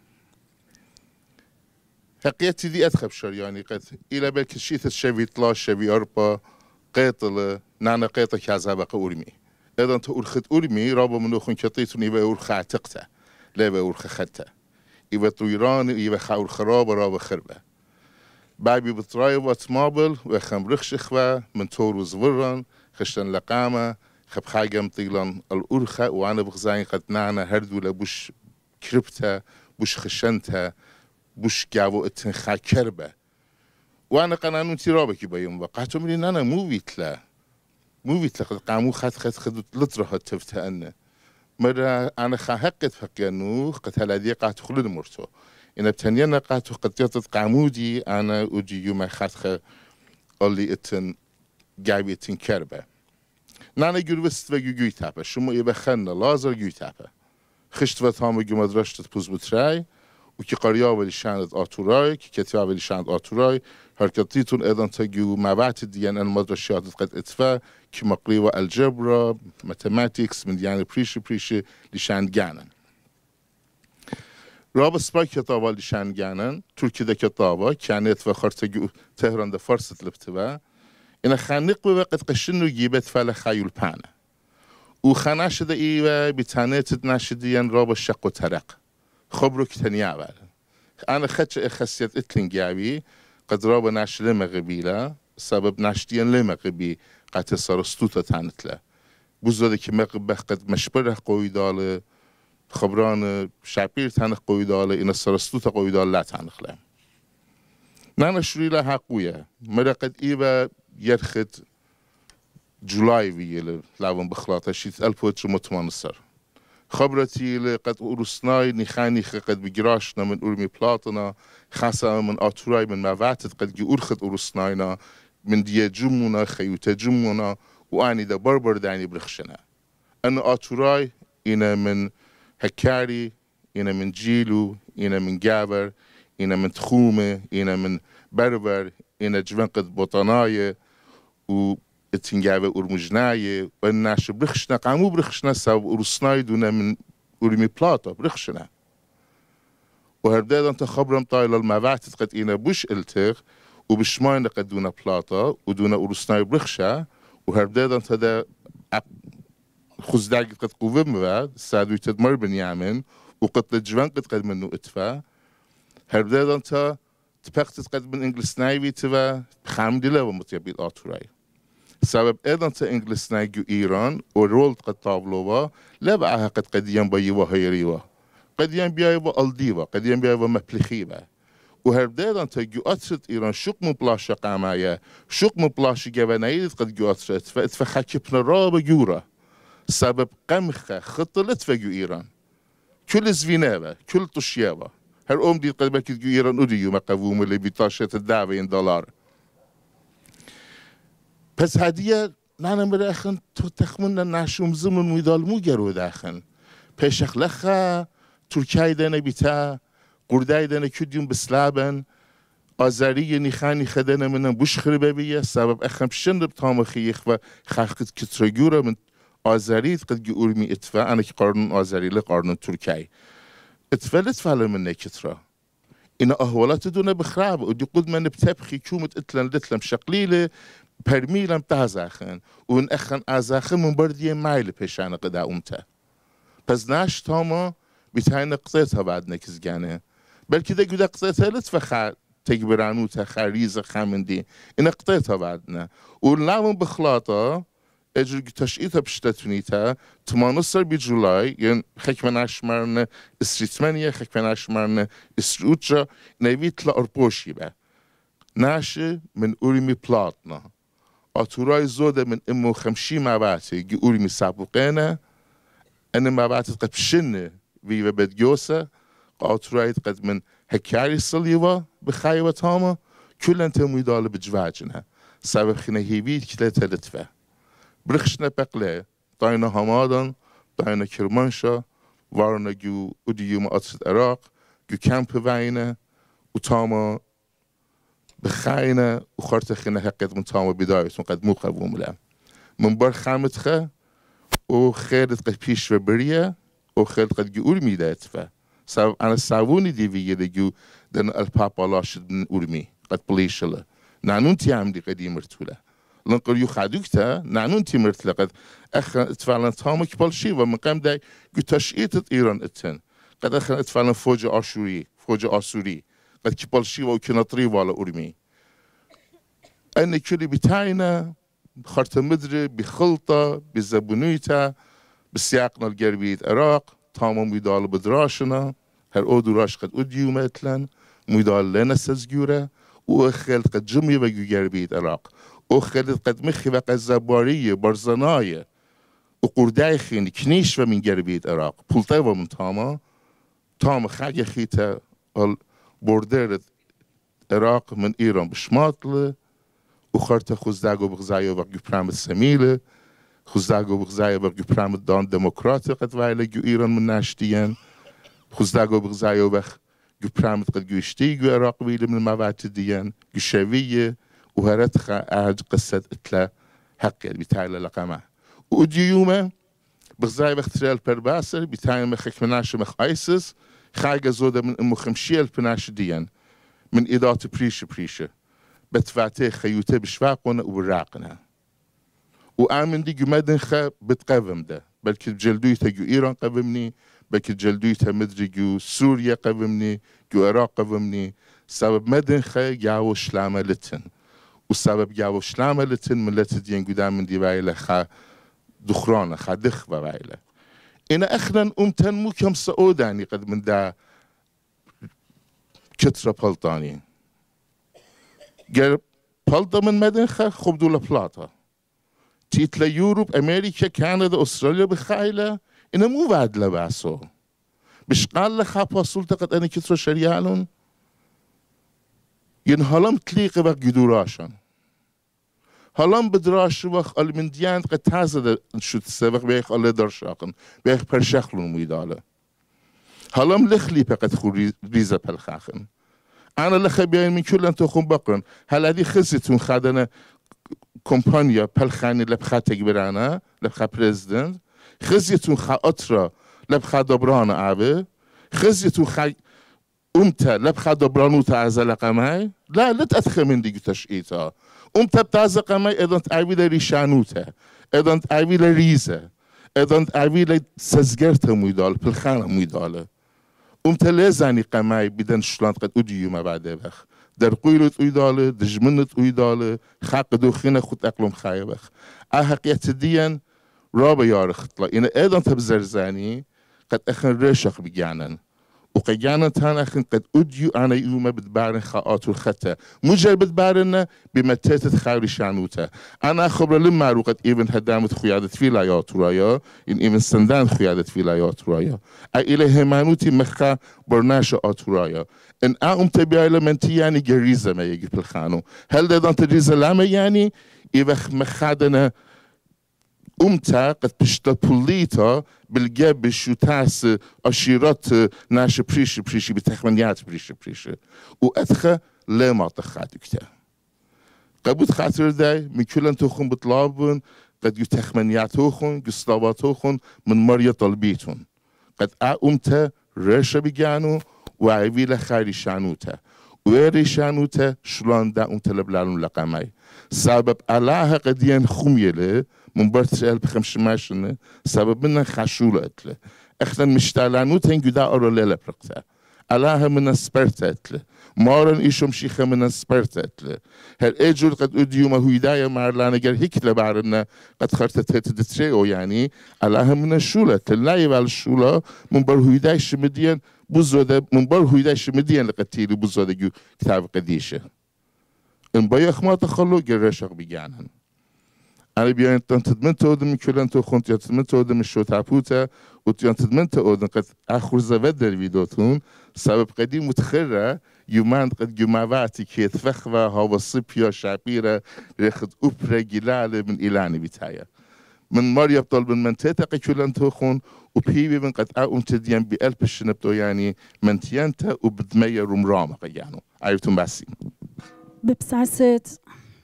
حقيقتي دي أدخب شرياني قد إلى بالك الشي تشافي 13 شافي 4 قيطلة نانا قيطة كازابق أورمي إذا أنت أرخت أرمي رابع منو خن كتيتون يبقى أرخ عتقته لا يبقى أرخ خدته يبقى طيران يبقى خاور خراب رابع خربة بعبي بطراي واتمابل وخم رخش إخوة من تور وزوران خشتن لقامة خب خاجم طيلان الأرخة وأنا بخزاين قد نعنا هردو لبوش كربتها بوش خشنتها بوش جاو اتن خا كربة وأنا قنانون ترابة كي بيوم وقعتم لي أنا موفيتلا قد قامو خد لطرها تفتها أنا مرة أنا خاهقت فقيانو قد هلادي قاعد خلد مرتو إن بتنينا قاعد قد يطت قامودي أنا أجي يوم خاتخ اللي اتن جايب اتن كربة نانا جروست و جوی تابه شما یه بخنه لازر جوی تابه خشت و تامو گو مدرشت پوز بترای و که قریا ولی شاند آتورای که کتیا ولی شاند آتورای هرکتیتون ایدان تا گو موات دیان المدرشیات قد اتفا که مقری و الجبرا ماتماتیکس من دیان پریش لیشاند گانن راب سپای کتابا لیشاند گانن ترکی ده کتابا کنیت و خرطه گو تهران ده فرست لبتوا إن خانق بوقت قشنو جيبت فلا خايل بانا وخناش ده إيوه بتانيت ناشديان راب الشق وترق خبرو كتنيا بال أنا خدش إخسيت إتلين جابي قد راب ناش لما غبيلا سبب ناشديان لما غبي قد صار ستوتا تانتلا بوزده كي مقبه قد مشبره قوي داله خبران شعبير تانق قوي داله إن صار ستوتا قوي داله لا تانقلا نانا شريلا حقوية مرا قد إيوه يرخت جولاي ويل لاون بخلاطة شيت ألفوتش متمانصر خبرتي قد أورسناي نخاني قد بجراشنا من أورمي بلاطنا خاصة من آتوراي من مواتت قد جورخت أورسناينا من دي جمونا خيوتا جمونا وأني دا بربر داني برخشنا أنا آتوراي إنا من هكاري إنا من جيلو إنا من جابر إنا من تخومة إنا من بربر إنا جوان قد بطناية و اتنجاوه أرمجناية والناش برخشنا قامو برخشنا ساب أرسناي دونا من أرمي بلاطة برخشنا وهرداد أنت خبرم طايلة المباعتت قد إنا بوش التغ وبشماين قد دونا بلاطة ودونا أرسناي برخشة وهرداد أنت دا خزداقت قد قوة مباد سادوي تد مر بنيامن وقد لجوان قد منو اتفا هرداد أنت تبقت قد من إنجلسناي تبا خامدي له ومتيابي الآتوراي سبب إذن تا إنجلسناي جو إيران ورولد قد طابلوها لا بقى قد قديان بيوا هيريوا قديان بيوا ألديوا قديان بيوا مبلخيوا وهردادن تا جو أترت إيران شوق مبلاشا قامايا شوق مبلاشا جوانايد قد جو أترت فخاكبنا رابا جورا سبب قمخة خطلت فجو إيران كل زفيناوا كل طشياوا هر دي قد بكت جو إيران أديو مقووم اللي بيطاشت $2 دولار بس هدیه نه مرخن تو تخمن نشوم زمون میدال مو گرو داخن پیشخ لخا ترکیه دنه بیتا قردای دنه کدیوم بسلابن آذری نیخانی خدنه منن بوش خربه بیه سبب اخم شند بتام خیخ و خاقت کترگوره من آذریت قد گی اورمی اتفا انا که قارن آذری لقارن ترکیه اتفا لتفعل من نکترا این احوالات دونه بخراب و دی قد من بتبخي كومت اتلن لتلم شقلیله پرمیلم تازاخن و اون اخن ازاخن من بردیه مایل پیشانه قدا امته پس ناش تاما بیتاین قصیتها بعد نکزگانه بلکه ده گوده قصیتها لتفخا تجبرانو تخریز خامندی این قصیتها بعدنا و لامن بخلاطه اجر تشعیتها بشتتونیتا تمانصر بی جولای یعنی خکمناش مرن استریتمنیه خکمناش مرن استروتجا نویت لارپوشی به ناشه من أورمي بلاطنا أتوراي زودة من إمو 50 مباتي جي أورمي سابقينة أنا مباتي قد بشنة فيفا بدجوسة أتوراي قد من هكاري صليوة بخايوة تاما كل أنت ميدال بجواجنها سبب خنا هيبيت كلا تلتفه برخشنا بقلة طاينا همادن طاينا كرمانشا وارنا جو أديو مقاطسة العراق جو كامب وعينة وتاما بخاينة وخرت خنا حقيقة من تام بداية قد مو قبوم له من بر خامتخه وخيرت قد بيش وبرية وخيرت قد جور ميدات فا سب أنا سابوني دي في يدجو دن البابا لاشد من أورمي قد بليش له نانون تيام دي قديم مرتوله لنقل يخادوكتا نعنون تيمرت لقد اتفعلن تامو كبالشي ومقام داي تشئيت إيران اتن قد اتفعلن فوج آسوري قد كبالشي وكنطري والا أرمي أن كلي بتاعنا خرط مدري بخلطة بزبونيتا بسياقنا الجربيت عراق تامو ميدال بدراشنا هر أودو راش قد أديو مثلا ميدال لنا سزجورة وخلت قد جمي وجو جربيت عراق وخلت قد مخي وقت زبارية برزناية وقرداي خين كنيش ومن جربيت عراق بولتا ومن تام خاجة خيتا البوردر عراق من إيران بشماطلة وخرت خزداغو بغزايو وقت برامت سميلة خزداغو بغزايو وقت برامت دان ديمقراطي قد وايلة جو إيران من ناشتيان خزداغو بغزايو وقت برامت قد جو اشتيغو عراق ويلة من الموات ديان جو شوية وهرتخا أهج قصة إتلا حقيت بتاعي لقمة وديومة بغزايو وقت ريال برباسر بتاعي مخيك مناش مخ آيسس خايقة زودة من أمو خمشية البناش ديان من إدارة بريشة بتفاتي خيوتي بشواقنا وبراقنا وآمن دي جمدن خا بتقوم ده بلكي جلدويتا جو إيران قومني بلكي جلدويتا مدري جو سوريا قومني جو عراق قومني سبب مدن خا جاو شلامة لتن وسبب جاو شلامة لتن ملت ديان قدام من دي بايلة خا دخرانة خا دخبة بايلة إنا أخنا أمتن مو كم سعوداني قد من دا كترة بلطاني بلطة من مدن خا خب دولا بلاطة تيتلا يوروب أمريكا كندا أستراليا بخايلة إنا مو بعد لباسو بشقال لخا باسولتا قد أنا كترة شريالون ين هلم تليق وقت جدوراشان هلم بدراش وقت المنديان قد تازد نشوت السبق بيخ الله درشاقن بيخ برشاقلون ميداله هلم لخلي بقد خو ريزة بالخاخن أنا لخبيان من كل أنتو خون بقرن هل هذه خزتون خادنا كومبانيا بالخاني لبخا تجبرانا لبخا بريزيدنت خزيتون خا أطرا لبخا دبرانا عابه خزيتون خا أمتا لبخا دبرانو تعزل قماي لا تأتخي من ديجو تشئيتا أمتا بتعزل قماي إذن تعويل ريشانوتا إذن تعويل ريزة إذن تعويل سزگرتا ميدال بالخانة ميداله أمتا لازاني قماي بدن شلانت قد أديو ما بعد بخ در قويلت أيداله دجمنت أيداله خاق دوخينة خود أقلم خايبخ أحقيت ديان رابا يارخطلا إن إذن تبزرزاني قد أخن رشق بجانن وقيانا تانا أخن قد أديو أنا يوما بدبارن خاطر الخطة مجرد بدبارن بمتاتة خاوري شانوتا أنا خبر لما رو قد إيفن هدامت خيادة فيلايات رايا إن إيفن سندان خيادة فيلايات رايا إلى همانوتي مخا برناشا آتورايا إن تبيع لمنتي يعني جريزة ما يجي بالخانو هل ده تجريزة لما يعني إيوخ مخادنا أمتا قد بشتا بوليتا بالجاب شو تاس أشيرات ناش بريشي بتخمنيات بريشي وأدخى لا ما تخاتكتا قبض خاطر داي من كل أنتوخن بطلابون قد يتخمنياتوخن قصلاباتوخن من مريا طلبيتون قد أمتا رشا بجانو وعيويل خيري شانوتا ويري شانوتا شلون دا أمتا لبلالون لقامي سبب الله قديان خميله من برتشال بخمش ماشنة سبب منا خشولة أتله إحنا مشتالانوت هنجو دا أروليلا برقتا الله من سبرتا أتله مارن إيشم شيخة من سبرتا أتله هل أجل قد أديوما هيدايا مارلانا جر هيك لبعرنا قد خرطت هتدتريو يعني الله من الشولة لا يبال الشولة من بر هيداي شمديان بزودة من بر هيداي شمديان لقتيلي بزودة جو كتاب قديشة إن بيخ ما تخلو جرشق بيجانن أنا بيان تنتدمنت أودن من كلن تخون تنتدمنت أودن من شو تعبوته وتنتدمنت أودن قد آخر زود در فيديوتون سبب قديم متخرة يومان قد جماعاتي كيت فخوة هوا صبيا شعبيرة رخد أوبرا جلالة من إيلاني بتاعي من مريم طلب من تتقي كلن تخون وبيبي من قد تدين بقلب الشنبتو يعني من تيانتا وبدمية رمرامة قيانو عرفتم بسي ببساست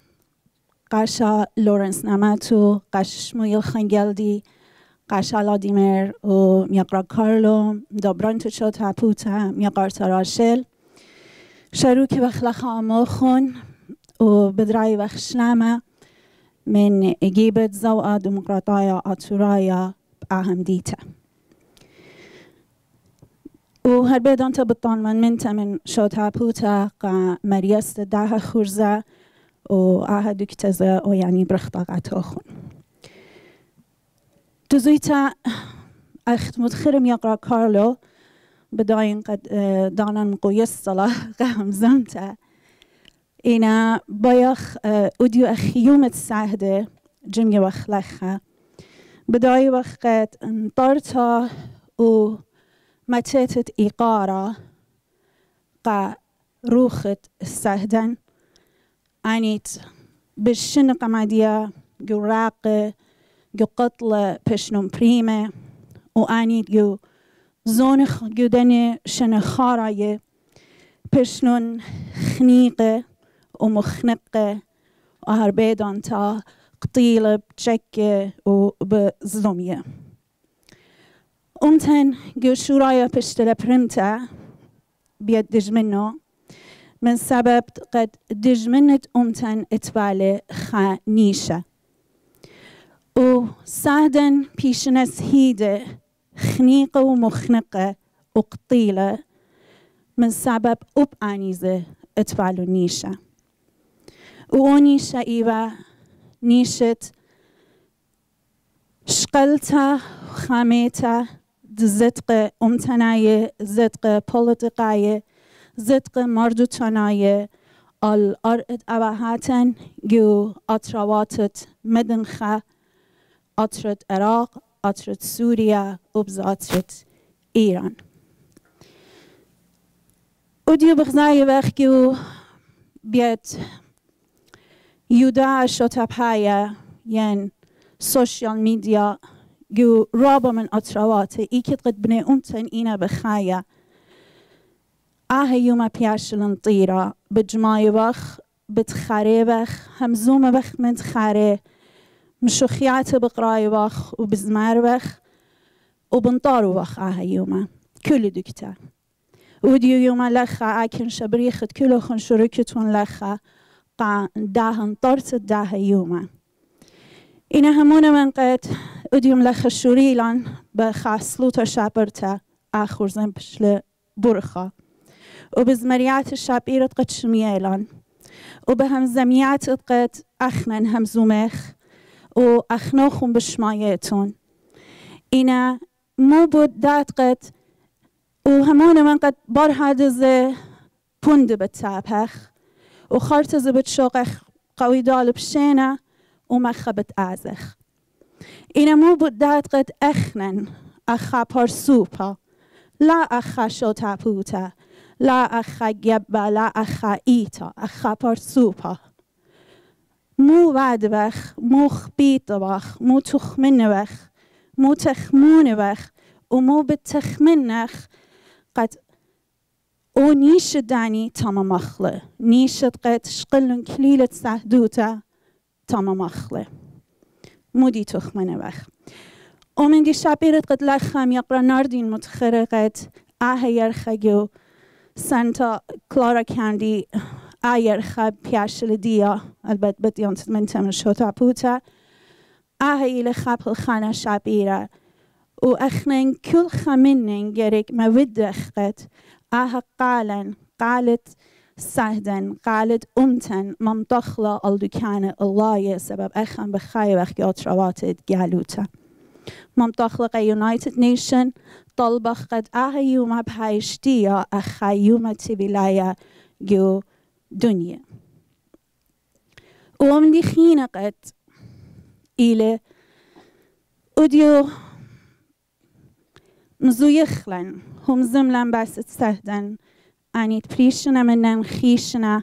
قاشا لورنس ناماتو قاش شمويل خنگلدي قاشا لاديمير و ميقرا كارلو دابرانتو شو تابوتا ميقار تراشل شروكي بخلخ آموخون و بدراي بخشلامة من إجيبة زوء ديمقراطية أطرايا أهم ديتا وهربي دانتا بطان من شوتا بوتا قا مريست ده خورزة و دكتزة و يعني برخطا قطاخون دوزيتا أخت مدخرم يقرأ كارلو بداين قد دانا مقويس صلاح قام زمتا إنا بايخ أوديو أخيوم السعدة جميع وخلخة بداي وقت انطرتا و متتت إيقارة قا روخت السهدن أنيت بالشنق ماديا جو راقة جو قتل بشنم بريمة وأنيت جو زونخ جو دني شنخاراية بشنون خنيقة ومخنقة وهربيدان تا قطيلة بجكة وبظلمية أمتن جو شورايا بشتلا برمتا بيد دجمنو من سبب قد دجمنت أمتن اتبالي خانيشة وسعدن بيشنس هيدة خنيقة ومخنقة وقطيلة من سبب أنيزة اتبالو نيشة ونيشة إيوة نيشت شقلتا خاميتا زدق أمتناية زدق بوليتيقاية زدق مردوتاناية الأرض أبهاتن جو أطرواتت مدنخة أطرد عراق أطرد سوريا وبزاطرد إيران وديو بغزاي وخيو بيت يودا شوتابهايا ين سوشيال ميديا جو رابا من أطروات إيكت قد بني أمتن إينا بخايا يوم بياشلن طيرا بجماي وخ بتخاري وخ همزوم وخ من تخاري مشوخيات بقراي وخ وبزمار وخ وبنطار وخ يوم كل دكتا وديو يوم لخا أكن شبريخت كله خن شركتون لخا قا داهن طرت داه يوم إنا همون من قد وديوم لخا شوريلان بخاصلوتا شابرتا آخر زنبشل برخا وبزمريات الشابيرت قد شميلان وبهمزميات قد أخنن همزومخ وأخنوخم بشمايتون إنا مو بدات قد وهمون من قد برهادز پوند بتابخ وخارتز بتشوقخ قوي دال بشينا ومخبت أزخ إنا مو بدات قد أخنن أخا پرسوپا لا أخا شوتا بوتا لا أخا جبا لا أخا إيتا أخا پرسوپا مو وعد بخ مو خبيط بخ مو تخمن بخ مو تخمون بخ ومو بتخمنخ قد او نيش داني تمام مخله نيشت قد شقلن كليلة سهدوتا تمام مخله مودي تخمن بخ ومن دي شابيرت قد لخم يقرأ ناردين متخرة قد يرخجو سانتا كلارا كاندي يرخب بياشل ديا البت بديانت من تمن شوتا بوتا إلى خب الخانة شابيرة وأخنن كل خمنن جريك ما ودخ قد قالت سهدن قالت أمتن ممتخلة الدكان الله سبب أخن بخاي وخيات رواتد جالوتا ممتخلة يونايتد نيشن طلبخ قد يوم بهايشتيا يوم تبلايا جو دنيا ومن دي خينة قد إلى أديو مزويخلن هم زملن بس تسهدن أنيت بريشنا منن خيشنا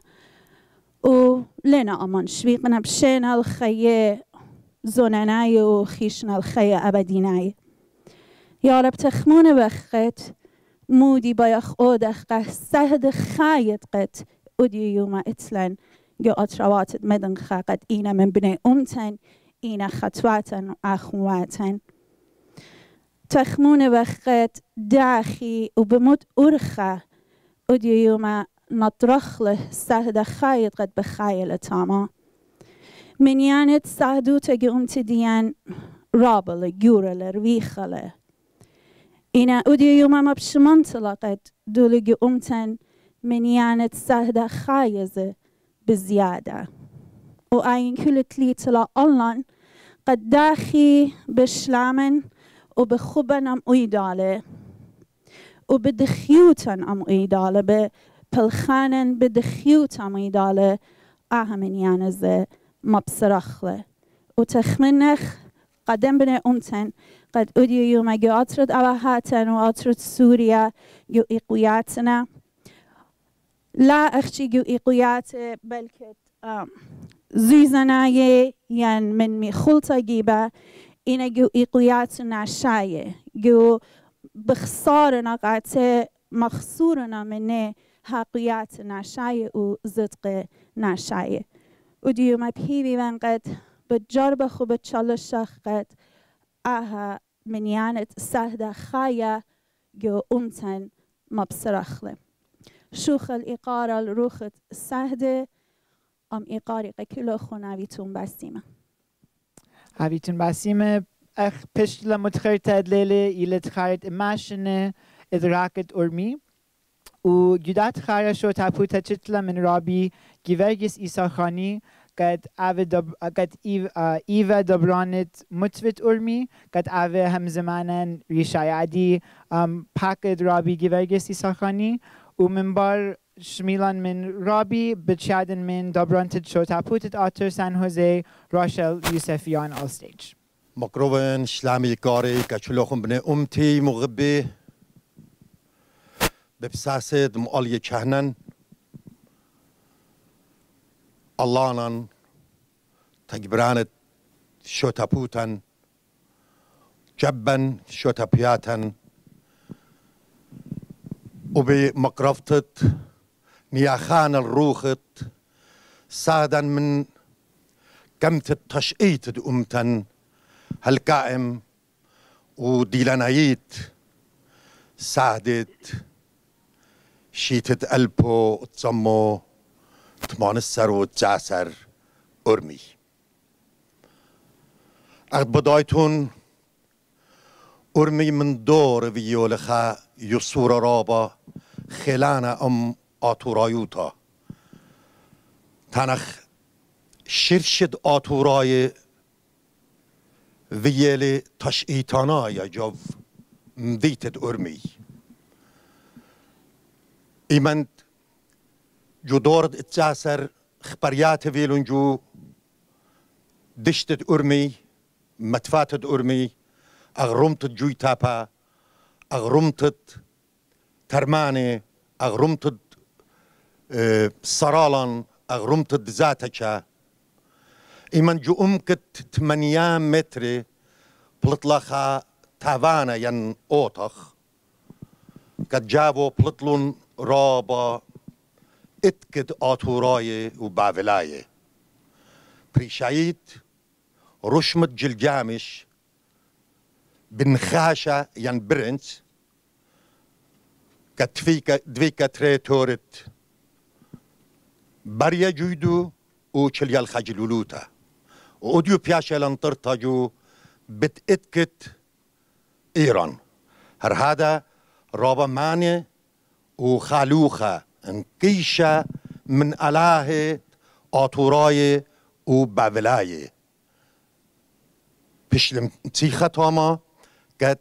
ولنا أمان شويقنا بشينا الخيه زونناي وخيشنا الخيه أبديناي يا رب تخمون بخت مودي بايخ أودخ قه سهد خايت قد أدي يوم إتلن جو أتروات مدن خاقت إينا من بني أمتن إينا خطواتن وأخواتن تخمون بخت داخي وبموت أرخة أدي يوم نطرخ له سهد خايت قد بخايل تاما منيانت سهدوتا قمت ديان رابل جورل رويخله إنا أوديو يوم ما بشمنطلقت دول قمتن منيانت سهدة خايزة بزيادة وأين كل تليتلا ألان قد داخي بشلامن وبخبن أم إيدالة وبدخيوتن أم إيدالة ببلخانن بدخيوت أم إيدالة منيانة زي ما بصرخله وتخمنخ قدم بنا أمتن قد أوديو يوم جو أطرد أبهاتن وأطرد سوريا جو إقوياتنا لا أخشي جو إقويات بلكت زوزناية ين من مخلطة جيبة إنا جو إقوياتنا شاية جو بخسارنا قاعدة مخسورنا منه حقياتنا شاية وزدق نشاية أوديو ما بيبي من قد بجرب خوب تشالش قد منيانة سهدة خايا جو أمتن مبصرخله شوخ الإقارة الروخت سهدة أم إقارة كله خناويتون بسيمة هاویتون بسیمه اخ پشت لمتخیر تدلیل ایلت خارد اماشنه ادراکت ارمی و جدات خارج شو تابوت چتلا من رابی گیورگس ایساخانی قد ایو دبرانت متفت ارمی قد اوه همزمانا ریشایدی پاکد رابی گیورگس ایساخانی و من بار شمیلان من رابی بچادن من دبرانت شو تابوت آتر سانجوزه راشل یوسفیان آل ستیج مقروبن شلامی کاری کچلوخم بنه امتی مغبی ببساسد مؤلی چهنن اللهان تجبرانت شوتابوتن جبن شوتابياتن وبمقرفتت نياخان الروخت سادا من كمت التشقيت أمتن هالكائم وديلانايت سادت شيتت قلبو تصمو تمانسر وتجاسر أرمي أخد بدايتون أرمي من دور فيولخا يصور رابا خلانا آتورايوتا تنخ شرشد آتوراي ويلي تشئيتانا يا جوف مديتد أرمي إيمند جو دورد اتجاسر خبريات فيلون جو دشتد أرمي متفاتد أرمي أغرمتد جوي تابا أغرمتد ترماني أغرمتد سرالان أغرمتد ذاتك إيمان جو أمكت 8 متر بلطلخا تافانا ين أوتخ قد جابوا بلطلون رابا اتكد آتوراي وبافلاي بريشايت رشمت جلجامش بنخاشا ين برنس كتفيكا دويكا تري تورت بريا جويدو وشليا الخجلولوتا وأوديو بياشا لانطرتا جو بتأتكت إيران هر هذا رابا ماني وخالوخا انكيشا من ألاه آتوراي وبابلاي بشلم تيخة تاما قد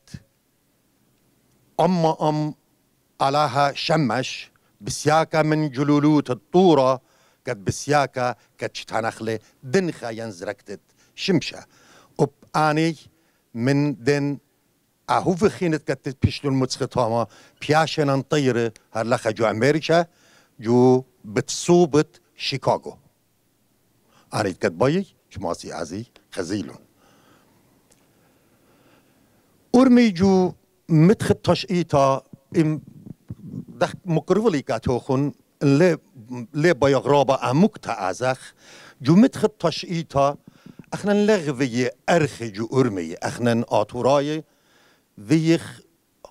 ألاها شمش بسياكا من جلولوت الطورة قد بسياكا قد تنخلي دنخا ينزركتت شمشة وبآني من دن أهوف خينت قد بشلو المتسخطاما بياشا ننطير هرلخا جو أمريكا جو بتصوبت شيكاغو آني قد باي جماسي عزي خزيلون أرمي جو متخ تشئيتا دخ مقرولي كاتوخون لي بايغرابا أموكتا أزخ جو متخ تشئيتا أخنا لغوي أرخي جو أرمي أخنا آتوراي ويخ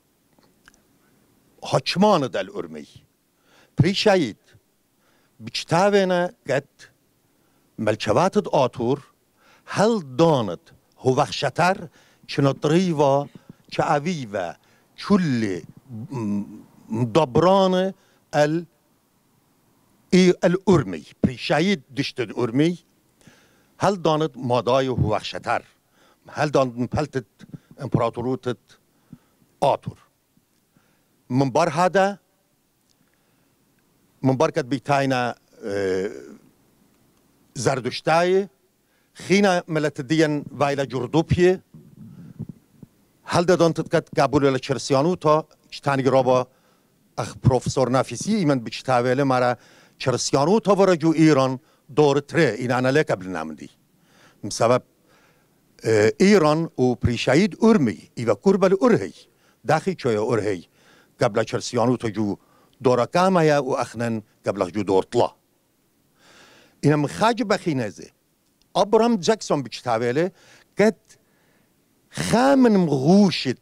هاتشمان دل أرمي بريشايد بجتاوينا قد ملچوات آتور هل داند هو وخشتر چنطری و چعوی و چل دبران الأرمي بريشايد دشت الأرمي هل داند مادای هو وخشتر هل داند مپلتت امپراتوروتت آتور منبر هذا منبر كد بيتاينا زردشتاي خينا ملت ديان وايلا جردوبيه هل دادان تدكت قبول لچرسيانو تا چتاني رابا اخ پروفسور نفیسی ایمن بچتاویله مرا چرسيانو تا ورجو ایران دور تره این انا لك قبل نمدي بسبب ایران و بريشايد أرمي ايوا قربل أرهي داخل چويا أرهي قبل چرسيانو تا جو دورا كامايا و اخنن قبل جو دور طلا اینا مخاج بخينزه ابرام جاكسون بچتاويله قد خامن مغوشت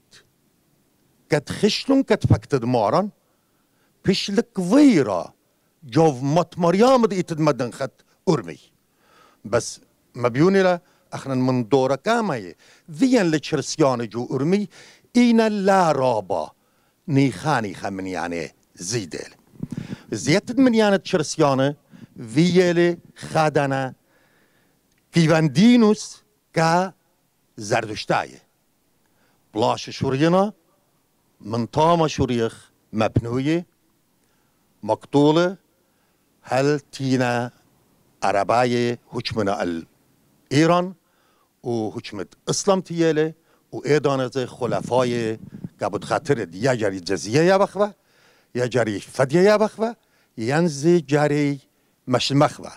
قد خشلون قد فكتد مارن بشلك ويرا جوف مطمريام دي تدمدن خط أرمي بس ما بيوني لا اخنا من دورا كاماي ذيان لچرسيان جو أرمي اينا لا رابا نيخاني خمن يعني زيدل زيادة من يعني چرسيان ويالي خادنا كيواندينوس كا زردشتاي بلاش شورينا من طامة شوريخ مبنوية مقتولة هل تينا عرباية هجمنا الإيران و هجمة إسلام تيالي و إيدانة زي خلفاي قبض خاطر يا جاري جزية يا بخوة يا جاري فدية يا بخوة ينزي جاري مش مخوة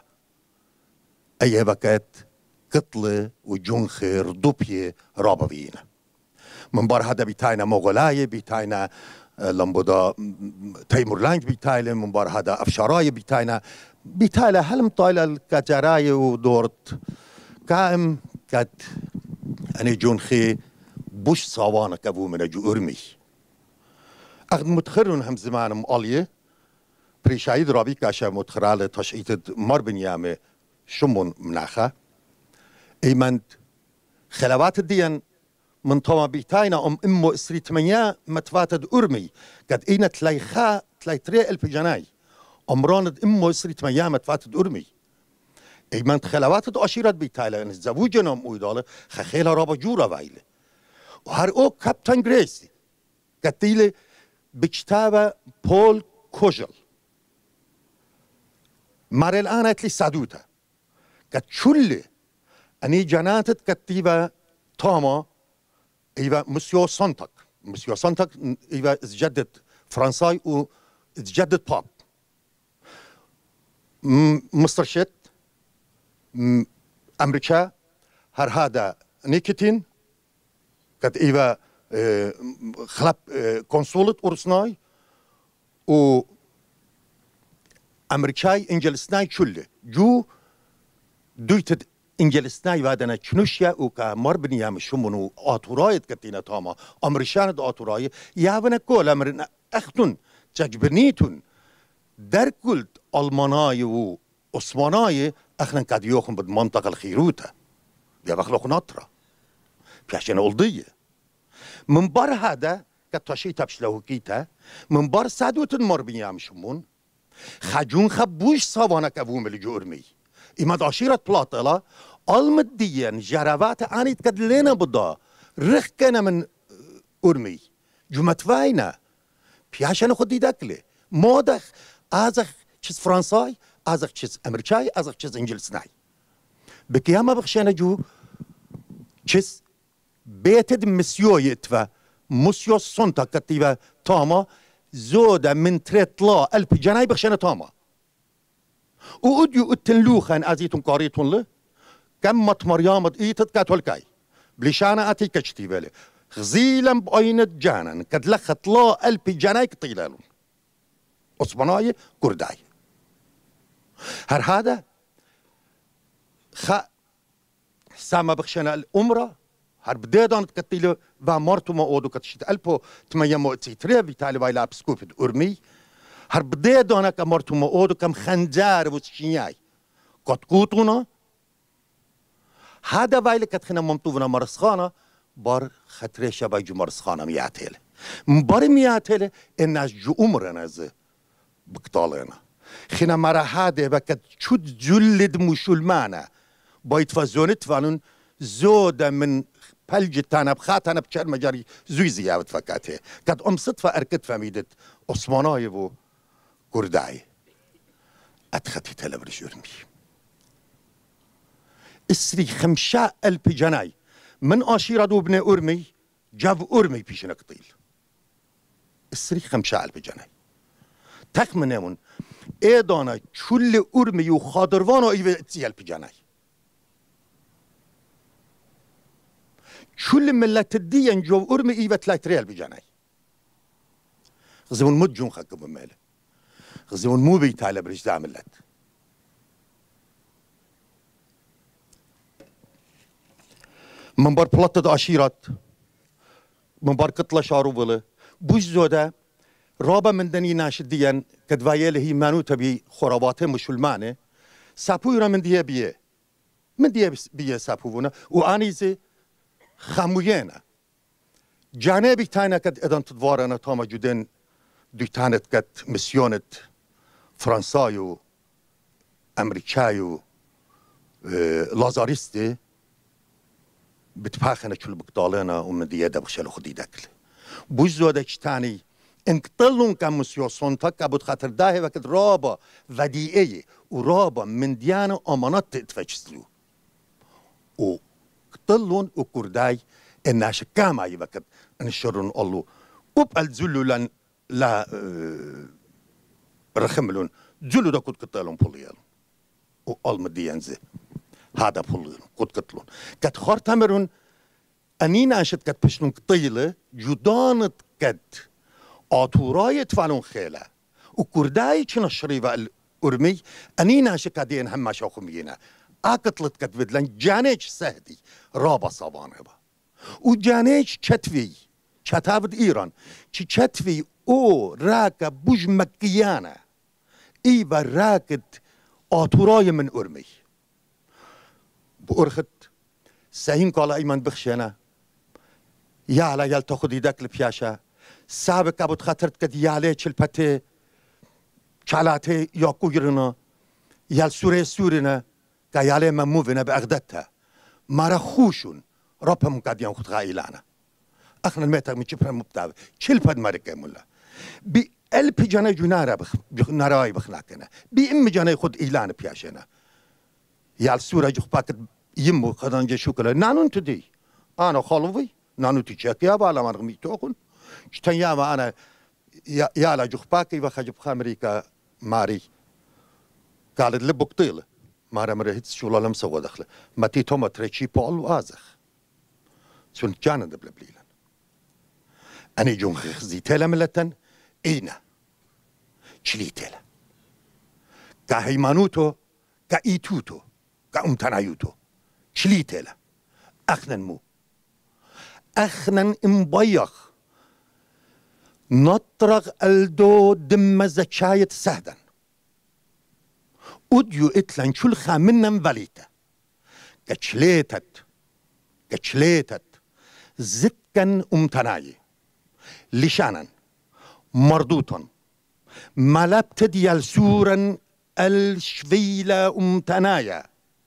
أي بكت قتل و جنخر دوبيه رابوينا من بار هذا بيتاينا مغولاي بيتاينا لمبودا تيمورلانج بيتايلا من بار هذا افشاراي بيتايلا هلم طايلا الكاتراي ودورت كائم كات اني جونخي بوش صوانا كابو من جو أرمي اخد متخرون هم زمان مقاليه بريشايد رابي كاشا متخرال تشعيت مار بنيامي شمون مناخه ايمند خلوات الدين من طما بيتاينا امو اسري تمنيا متفاتد أرمي قد اينا تلايخا تلايتري الف جناي امراند امو اسري تمنيا متفاتد أرمي ايمند خلوات اشيرت بيتايلا ان الزوجنا مويداله خخيلا رابا جورا وايله وهر او كابتن غريسي قتيله بكتابه بول كوجل مارل انت لي سادوتا قد شله اني جناتت كتيبه تاما ايوه مسيو سانتاك ايوه اتجدد فرنساي و اتجدد باب مسترشد امريكا هر هذا نيكتين قد ايوه خلب كونسولت اورسناي و امريكاي انجلسناي كله جو دويتد انجلسناي وادنا چنوشيا و که مار بنيامين شمون و آتورایت کتینا تاما امرشاند آتورای یاونا کول امرن اختون تجبنیتون در کلت المانای و عثمانای اخنا قد يوخن بد منطقة الخيروتة يا بخلق نطرة بيعشان أولدية من بار هذا كتاشي تبشله كيتا من بار سادوت مار بنيامين شمون خجون خبوش صوانا كفوم اللي جو أرمي إما عشيرة بلاطلة المديان جرابات عنيت قد لنا بدا رخ كان من أرمي جمت فاينا بيعشان خدي داكله مودخ ازخ چیز فرانسای ازخ چیز امریکای ازخ چیز انگلیسنای بکیام بخشانه جو چیز بیتد مسیویت و مسیو سنتا کتیو تاما زوده من تريطلا الف جناي بخشانه تاما وأديو التنلوخن ازيتون قاريتون له كم مطمريامد ايتت كاتولكاي بليشانا اتي كشتيبالي غزيلا باينت جانا كد لخت لا الف جناي كطيلالون عثماناي كرداي هر هذا ساما بخشنا الأمرة هر بديدان كتيلو ومارتو ما أودو كتشت ألبو تميمو تيتري بيتالي بايلا بسكوف أرمي هر بديدان كمارتو ما أودو كم خنجار وشينياي قد قوتونا هذا وایل که خیلی ممتونا مرسخانه بار خطره شبای جو مرسخانه میاتله بار میاتله این از جو عمر نزه بکتالنا خیلی مرا هاده وقت چود جلد مسلمانه باید فزونت فانون زود من پلج تنب خاتنب چر مجاری زوی زیاد فکاته قد امصد فاركت فمیدت عثمانای و کردای اتخطی تلبرش ارمی اسری 50,000 جناي من عشيرة ابن أرمي جاب أرمي بيش نقتيل اسری 50,000 جناي تخمنمون ايدانا كل أرمي وخادروانو ايوه 30,000 جناي كل ملت الدين جو أرمي ايوه 3,000 جناي غزون مجون خاكم بماله غزون مو بيتاله بريش دا ملت من بار بلطة عشيرات من بار كتلة شاروبلة بوش زودا رابا من دني ناشديا كدوايل هي مانوتا بي خراباته مسلمانه سابويرا من ديه بيه من ديه بيه سابوونا وانيزي خموينا جانبي تاينا كد ادان تدوارنا تاما جودن دي تانت كد مسيونت فرنسايو امريكايو لازاريستي بتباخنا كل بقطالنا ومن دي دبخ شلو خدي دكل بوش زودك تاني انقطلون كمسيو صنطك ابو خاطر داهي وقت رابا وديئي ورابا من ديانا امانات تتفجسلو وقتلون وكرداي الناش كاماي وقت انشرون الله وبقل زلو لن لا رخملون زلو دا كنت قتلون بوليالون وقال مديانزي هذا بولون كنت قتلون كت خار تمرون انين عشت كت بشنون قطيلة جدانت كت آتوراي تفعلون خيلة وكرداي چنا شريفة الأرمي انين عشت كدين هم شاخمينا اقتلت كت بدلن جانيج سهدي رابا صابانه با وجانيج چتوي چتابد ايران چي چتوي او راكا بوج مكيانا ايبا راكت آتوراي من أرمي بأرخت سهين قال ايمن بخشنا يا على يال تاخد يدك لبياشا سابق ابو خاطرت كد يالي چلپته چالاته يا كويرنا يال سورنا كا يالي مموفنا باغدادتا مارا خوشون رابهم قاديان خد غايلانا اخنا الميتا من چپر مبتاو چلپد ماركه مولا بي الب جانا جونارا ناراي بخلاكنا بي ام جانا خد ايلان بياشنا يال سورة جو باكت يمو خدانجه شوكلا نانون تدي انا خالوي نانو تشاكيا بالا مرغمي توكن شتنيا ما انا يالا جو باكي وخجب امريكا ماري قالت لبك طيله مارا مرهت شولا لم سوا دخله متي توما تريشي بول وازخ سن جانا دبلبليلا اني جون خزيتلا ملتن اينا شليتلا كهيمانوتو كايتوتو كأمتنايوتو شليتلا اخنن مو اخنن امبيخ نطرغ الدو دم زكاية سهدا وديو اتلان شل خامنن وليتا كچليتت زكن امتناي لشانا مردوطا ملبت ديال سورا الشويلة امتنايا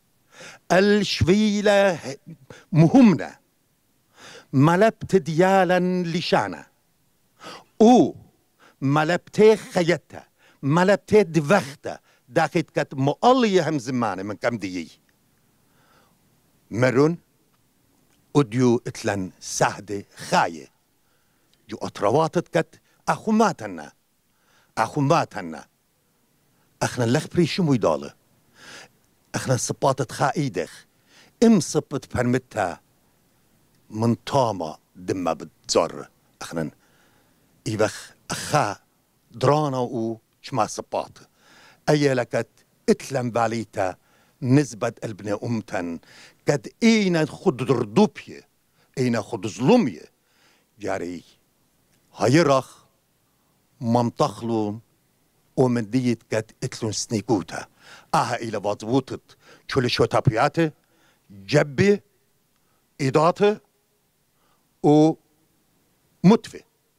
الشويلة مهمنا ملبت ديالا لشانا او ملبت خيتا ملبت دوختا داخت كت مؤلية هم زمانه من كم ديي مرون وديو اتلن سهد خاية جو اطرواتت كت اخوماتنا اخنا لخ بريشو ميداله اخنا صباتت خايدخ ام صبت برمتا من طاما دم بتزر اخنا ايبخ اخا درانا او شما صبات اي لكت اتلم باليتا نسبة البناء امتن قد اين خد ردوبية اين خد ظلمية جاري هايرخ ممتخلون ومن ديت قد اتلون سنيكوتا اها الى وضبوطت شو تابياته جبه إضاته ومتفه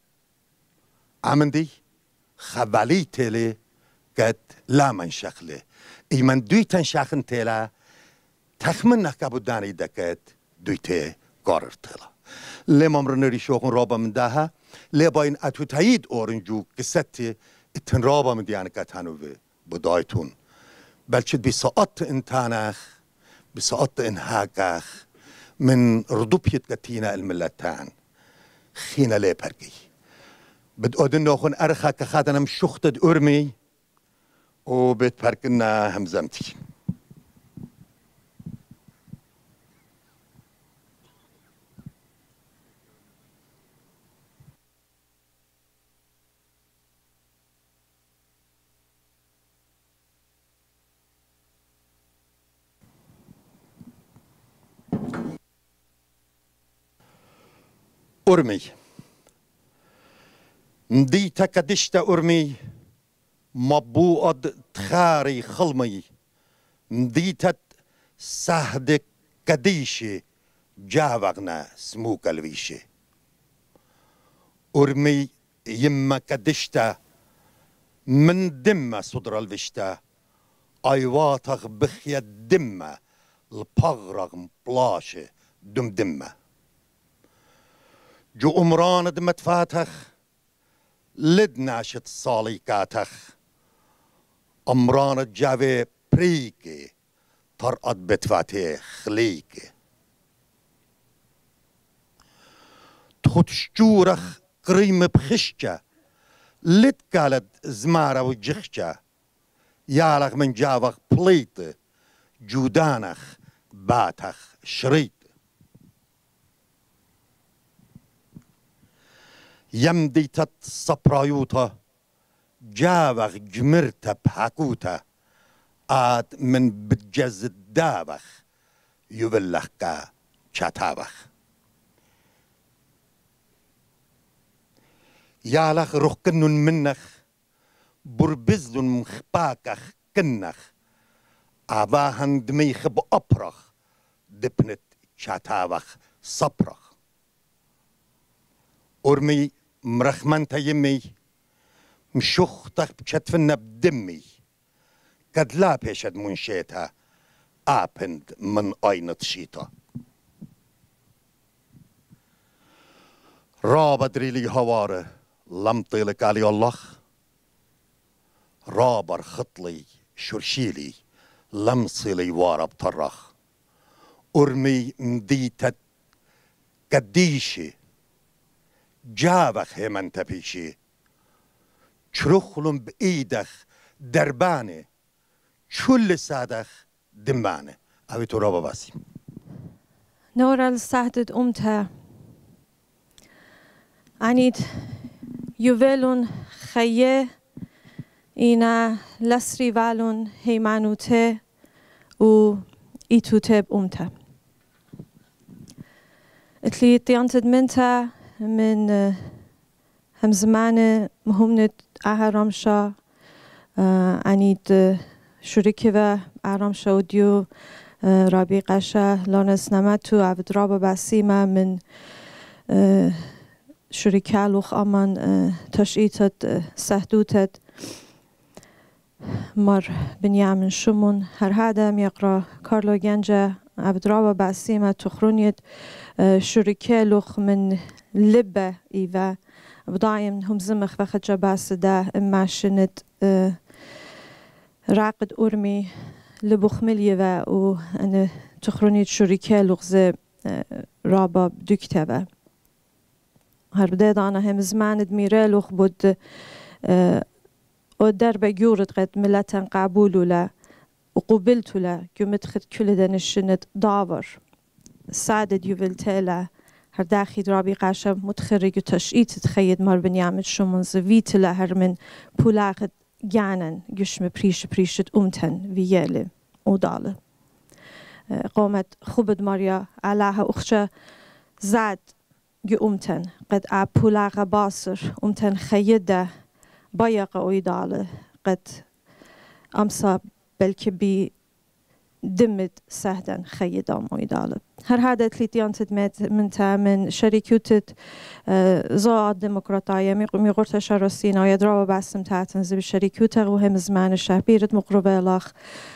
عمندي خبالي تيلي قد لا من شخله إيمن دويتن شخن تيلا تخمن نكابو داني دكت دويته قرر تيلا لما مرنري شوخن رابا من داها لباين اتو تايد اورنجو قصتي اتن رابا من ديانة كتانو بدايتون بلشد بساعت انتانخ بساعت انهاقخ من ردوبيت قتينا الملتان خينا لي برقي بدأدن نوخن ارخا كخادنا مشوختد أرمي وبيت برقنا همزمتي أرمي مديتا كدشتا أرمي مبوءد تخاري خلمي مديتا سهد كديشي جاوغنا سموك الويشي أرمي يما كدشتا من دم صدر الوشتا أيواتغ بخيا دم البغرغ مبلاشي دمه جو عمران دمت فاتخ لد ناشت صاليكاتخ عمران جاوي بريكي ترقد بتفاتي خليكي تخد شجورخ قريم بخشجة لد قالت زمارة وجخجة يالغ من جاوخ بليت جودانخ باتخ شريط يمدي تت صبرايوتا جاوغ جمرتا بحاكوتا آد من بجز الدابخ يبلغكا شاتابخ يالخ روح كنن منخ بربزلن مخباكخ كنخ عباهن دميخ بأبرخ دبنت شاتابخ صبرخ أرمي مرخمنتا يمي مشوختخ بشتفنا بدمي قد لا بيشد منشيتها آبند من أين تشيتا رابد ريلي هواره لمطي لك علي الله رابر خطلي شرشيلي لمصي لي وارب طرخ أرمي مديتة قديشي جاوخ همن تبيشي چرخلم بإيدخ دربانه چل سادخ دمبانه اوی تو رابا باسیم نور السهدد أمتا عنيد يوفلون خيه إنا لسري والون هيمانوته و إيتوته بأمتا اتلي تيانتد منتا من هم زمان مهمنت أهرامشا عنيد شركة و أهرامشا وديو رابي قشا لانس نمتو عبد رابا بسيمة من شركة لوخ أمان تشئيتت سهدوتت مار بنيامن شمون هر هذا يقرأ كارلو جنجا عبد رابا بسيمة تخرونيت شركة لوخ من لبه إيوه بدايم هم زمخ وقت جباس ده ماشنت راقد أرمي لبخملية و أنا تخرونيت شركة لغز رابا دكتبه هر بده دانا هم زمان دميره لغ بود او در بجورد قد ملتن قبولو له وقبلتو له كمت خد كل دنشنت داور سعدد يوفلتله هر داخل رابي قاشم متخرج تشئيت تخيد مار بنيامن شمون زويت له هر من بولاقد جانن جشم بريشت أمتن وياله وداله قامت خوبد ماريا علىها أخشى زاد جو أمتن قد بولاق باصر أمتن خيده بايق ويداله قد أمسا بلكي بي دمت سهدن خيدام ويدالب هر هذا تليتيان تدمت من شركوتت زاد ديمقراطية ميقورت شرسين أو يدروا باسم تاعتن زي بشركوته وهم زمان الشهبيرت مقربة لاخ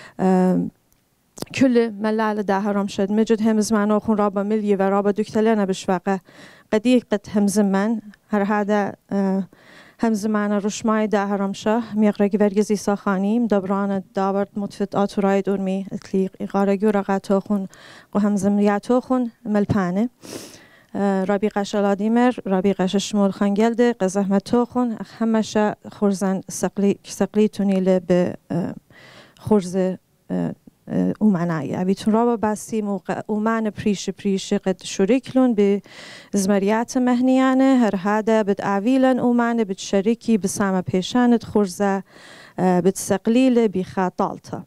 كل ملال ده هرم شد مجد هم زمان أخون رابا ملي و رابا دكتلنا بشفقة قديقة هم زمان هر هذا هم زمان رشمای ده هرم شه میقرگی ورگزی ساخانیم دبران داورد متفت آتورای دورمی اتلیق ایقارگی و رقاتو خون و هم زمریاتو خون ملپانه رابی قشلادیمر رابی قش شمول خانگلده قزحمتو خون همش خورزن سقلی تونیله به خورز اومنایی بیتون رابا بسیم و اومن پریش قد شریکلون به زمریات مهنیانه هر هاده بد عویلن اومنه بد شریکی بسام پیشانت خورزه بد سقلیل بخاطالتا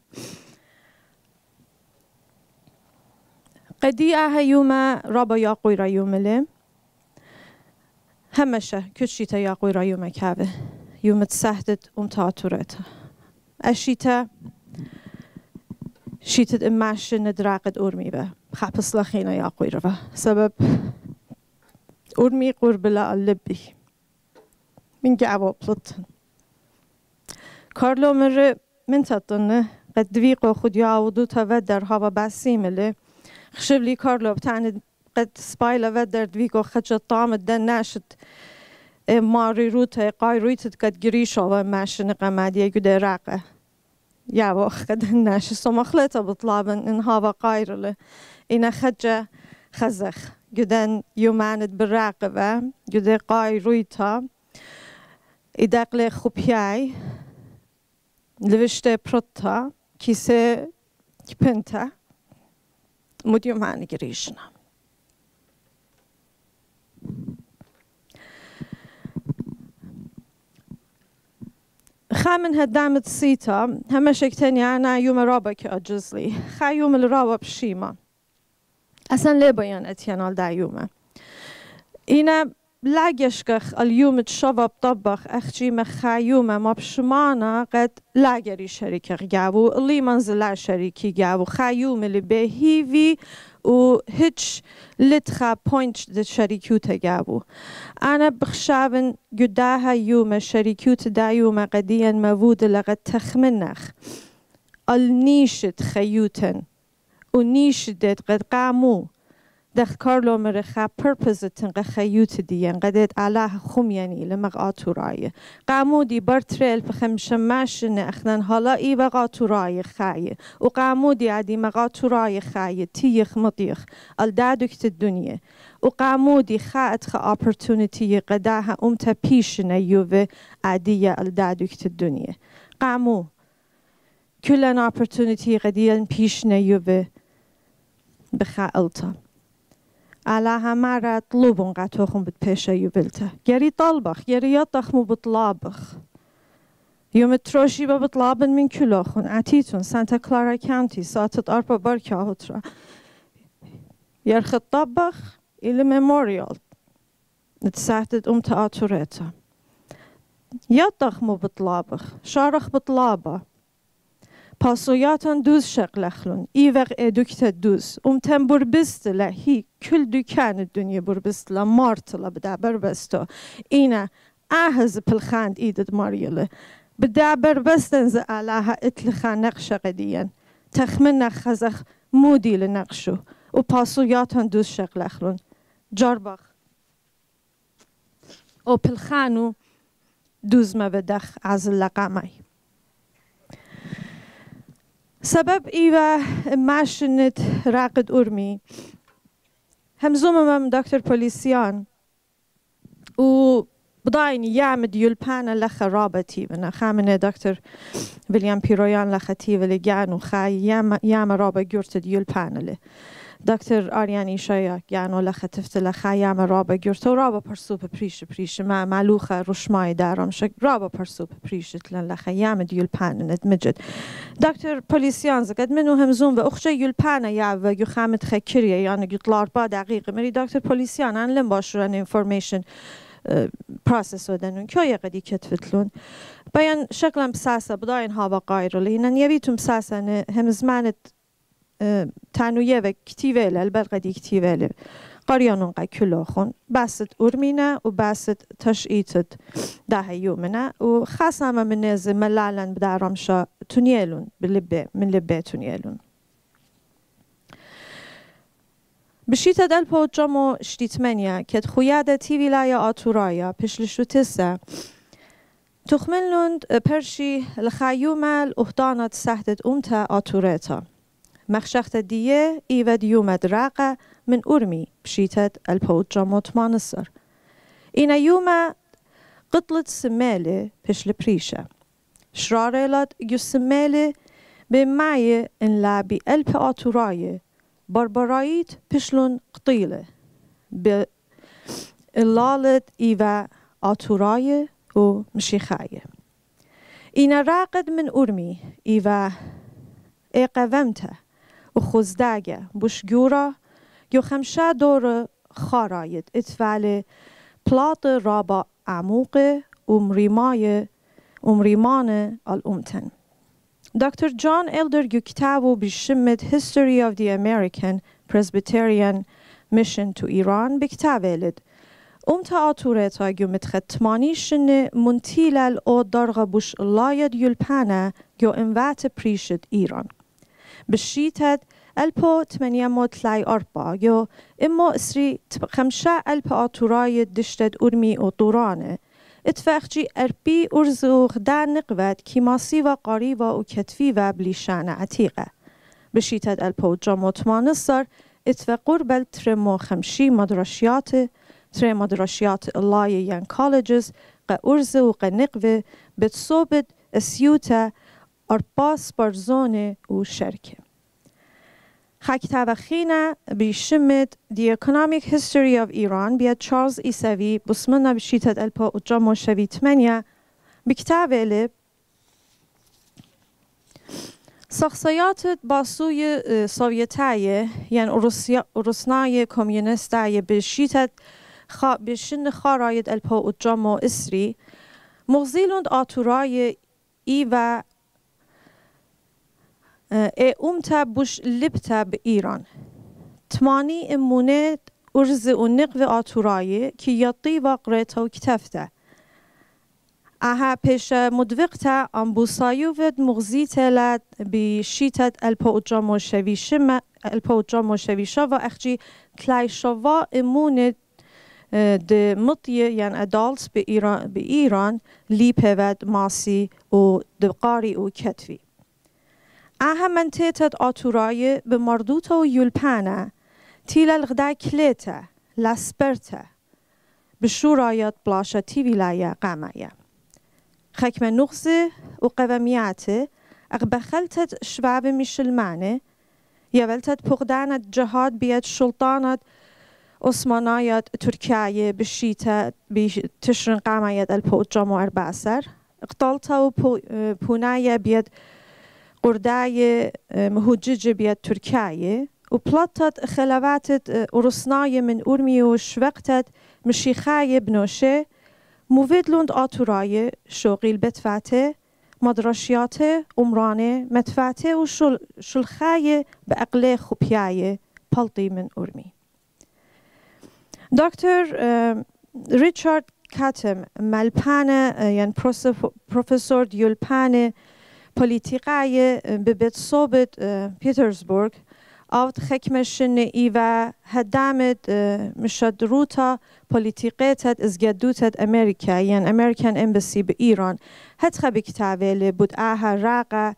قدی هیوم رابا یاقوی را یومله همشه کشیتا یاقوی را یوم کاوه یومت سهدت تاتورتا اشیتا شيتد إماش ندراقد أورمي به خابس لخينا يا قويرة سبب أورمي قرب لا اللبي من جعبه بلطن كارلو مر من تطنه قد دويقو خد يعودو تودر هوا بسيمله خشبلي كارلو بتعني قد سبايلا ودر دويقو خدش الطعم الدن ناشد ماري روتا قاي رويتد قد جريشو وماش نقمادية قد راقه يا وقت الناس سمخلته بطلابن إن هذا قايرله إن خجة خزخ جدًا يومانت بالراقبة جدًا قايرويتا إداقل خبياي لوشته برتا كيسه كبنتا مد يومان جريشنا خامن هدامت سيتا هم شكتني أنا يوم رابع كأجزلي خا يوم الرابع بشيما أصلا ليه بيان أتيان دا يوم إنا لاجشكخ اليوم تشوف طبخ أختي مخا يوم ما بشمانا قد لاجري شركة جابو اللي منزل شركة جابو خا يوم اللي بهيفي و هيتش لتخا بوينت د شركوتا جابو أنا بخشابن قداها يوم شركوت دا يوم قديا موود لغت تخمنخ النيشت خيوتن ونيشدت قد قامو دخ كارلو مرخا purpose قد خيوت ديان قدت علىها خمياني لمغاتوراي قامو دي برتريل بخمش ماشن اخنان هلا اي وغاتوراي خاي وقامو دي عدي مغاتوراي خاي تيخ مطيخ الدادوكت الدنيا وقامو دي خاات خا opportunity قداها امتا بيشنا يوفي عدية الدادوكت الدنيا قامو كلن opportunity قديا بيشنا يوفي بخا التا على همارة طلبون قطعهم بتبيشة يبلته جري طلبخ جري يطخمو بطلابخ يوم تروشي بطلابن من كلاخون عتيتون سانتا كلارا كاونتي ساعة أربع بركة هترا يرخ الطبخ إلى ميموريال نتساعدت تآتوريتا يطخمو بطلابخ شارخ بطلابه پاسویاتان دوز شقلخلون ایوغ ادوکت دوز تن بربستله هی کل دکان دنیا بربستله مارتله بده بربستو اینا اهز پلخاند ایدد ماریله بده بربستن ز علاها اتلخان نقشه قدیان تخمن نخزخ مودی لنقشو و پاسویاتان دوز شقلخلون جاربخ و پلخانو دوز مبدخ از اللقامي سبب إيوه ماشنت راقد أورمي همزوم من دكتور بوليسيان و بدايني يعمد يلبانا لخ رابطي بنا خامنة دكتور ويليام بيرويان لختي وليجانو خاي يام رابا جورت يلبانا له دكتور آرياني شايا جانو لختفت لخا يام رابا جورت و رابا برسوب بريش ما معلوخة رشماي دارم شك رابا برسوب بريشت لن لخا يام يلبانا ندمجد دكتور بوليسيان زكد منو همزوم و أخشى يلبانا يا و يخامت خكرية يعني يطلع 4 دقيقة مري دكتور بوليسيان أن لم باشران information process ودنون كيا قدي كتفتلون بيان شكلا بساسة بداين هوا قايرة لينا نيبيتم بساسة هم زمانت تنویه و کتیویل البلغدی کتیویل قریانون قا کلاخون بسط أرمينا وبسط تشئيتت ده يومنا وخاصة من نازل ملالن بدارم شا تنيلون بلبه من لبه تنيلون بشيت دل بوجمو شتيتمنيا كد خويادة تي ولاية آتورايا بشلشو تسا تخملوند برشي الخيومة الأهدانة سهدت أمتا آتوريتا مخشخت ديه إيود يومد راقة من أرمي بشيتت البوجمو تمانصر إنا يوما قتلت سمالي بشل بريشة شراريلات يو سمالي بمعي إن لابي ألب آتورايا بربرايت بشلون قطيلة بإلالة إيوا آتورايا ومشيخايا إنا راقد من أرمي إيوا إيقومتا وخزداغا بوشجورا يو خمشا دور خارايد اتفالي بلاط رابا عموقة ومريمان الأمتن Dr. John Elder يكتابو بشمة History of the American Presbyterian Mission to Iran بكتابيلد أمتا آتوريتا يو متختماني شن منتيلال أو درغ بوش اللايد يلبانا يو انوات بريشد إيران بشيتت ألبو 834 يو إمو إسري 5 ألب آتوراي دشتد أرمي و دورانه اتفاقجي أربي أرزوغ دا نقوات كيماسي و قاري و كتفي و بليشان عتيقة بشيتت ألبو جامو تمانصر اتفاقور بل ترمو 5 مدرشيات اللاي ين كوليجز قا أرزو قا نقوة بتصوبت اسيوتا أرباس برزونة و شركة خاكتابخينا بشمت The Economic History of Iran بيد تشارلز إيساوي بسمنا بشيتت ألبا وجامو شوي 8 بكتابه لب شخصيات باسوي سوفيتاية يعني روسناية كوميونستاية بشيتت بشن خارايد ألبا وجامو إسري مغزيلوند آتوراي إيوا أمتا بوش لبتا بإيران تماني إمونات أرز ونقف آتوراي كي يطي وقريتا وكتفتا أها پیش مدوقتا أمبوسايوفد مغزيتا لد بشيتت البوجامو شويشا و أخجي تلايشوا إمونات ده مطية يعني أدالس بإيران ليبهود ماسي و دقاري و كتفي أهم منطقة آتوراي بمردوتا و يلبانا تيلا الغدا كليتا لاسبرتا بشورايات بلاشا تي ولاية قامايا خكمة نغزة و قوامياته أغبخلتت شباب مشلمانة يولتت بغدانة جهاد بيد شلطانة عثمانيات تركيا بشيتا بتشرن قامايات البوجامو 14 اقتلتا و بونايا بيد قرداي مهجج بيد تركيا وبلطت خلوات أرسناية من أرمي وشوقتت مشيخاية بنوشة موفيدلوند آتوراية شوقيل بتفاته مدرشياته أمرانه متفاته وشلخاية بأقلي خبياية بلطي من أرمي دكتور ريتشارد كاتم مالبانه يعني بروفيسور ديولبانه پلیتیقای ببت صوبت پیترزبورگ آوت خکمشن ایوا هدامت مشد روتا پلیتیقیتت از گدوتت امریکا یعنی امریکن امبسی به ایران حتی بکتابه بود آها راقه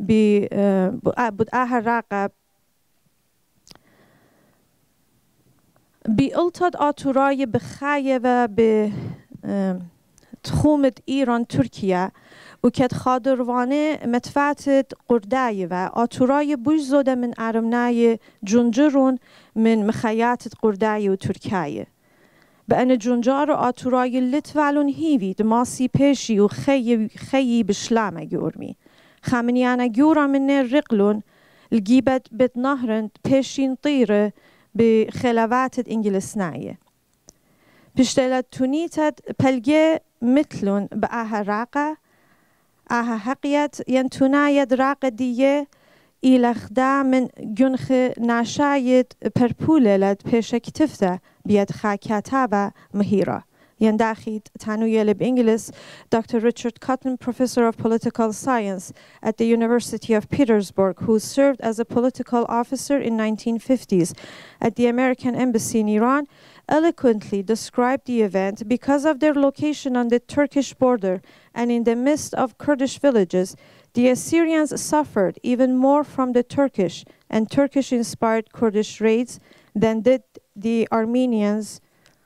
بی التاد آتورای بخایه و به تخومت ایران ترکیه و کت خادروانه متفاتت قردای و آتورای بوش زوده من ارمنای جنجرون من مخیاتت قردای و ترکیه به ان جنجار آتورای لتوالون هیوی دماسی پیشی و خیی بشلامه گورمی خامنیانه گورا من رقلون الگیبت بد نهرند پیشین طیره به خلواتت انگلسنایه پشتلت تونیتت پلگه مثلون به آها راقه آها حقیت ين تنايد راقة دية إلخدا من جنخ ناشايد پرپوله لد پیش کتفته بیاد خاکتا و مهیرا. Yandachit Tanuyelib Inglis, Dr. Richard Cotton, Professor of Political Science at the University of Petersburg, who served as a political officer in 1950s at the American Embassy in Iran, eloquently described the event because of their location on the Turkish border and in the midst of Kurdish villages. The Assyrians suffered even more from the Turkish and Turkish-inspired Kurdish raids than did the Armenians.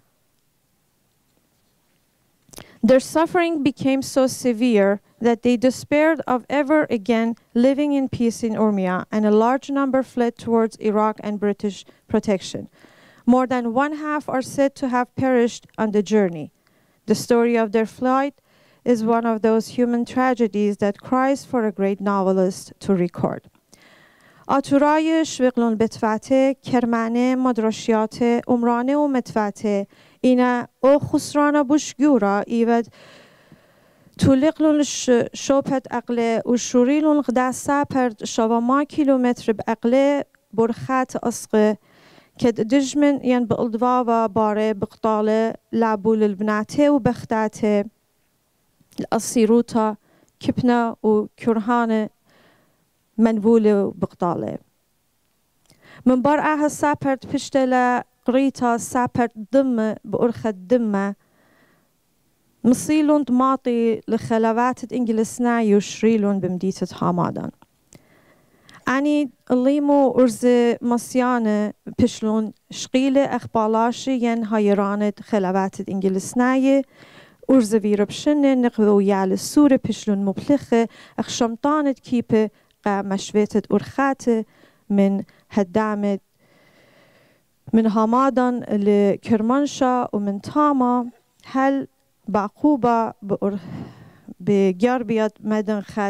Their suffering became so severe that they despaired of ever again living in peace in Urmi, and a large number fled towards Iraq and British protection. More than one half are said to have perished on the journey. The story of their flight is one of those human tragedies that cries for a great novelist to record. آتورای شویقلون بتفته، کرمانه، مدرشیات، عمرانه و متفته اینا او خسرانه بشگورا ایود تولیقلون شوپت اقله و شوریلون غداسا پرد شواما کیلومتر باقله برخات اسقه که دجمن ين بقلدوا و باره بقطاله لابول البناته و بختاته الأصيروتا كبنة و كرهانه منبولة بقطالة من برعها سابرت بشتلا قريتا سابرت دم بأرخة دمة مصيلون دماطي لخلوات إنجلسنا يشريلون بمديتة حمادان أني الليمو أرز مصيانة بشلون شقيلة أخبالاشي ين هايرانة خلوات إنجلسناي أرز فيربشنة نقضو يعلى السورة بشلون مبلخة أخشمطانة كيبة مشويتة أرخاتة من هدامة من هامادان لكرمانشا ومن تاما هل بعقوبة بجربية مدن خد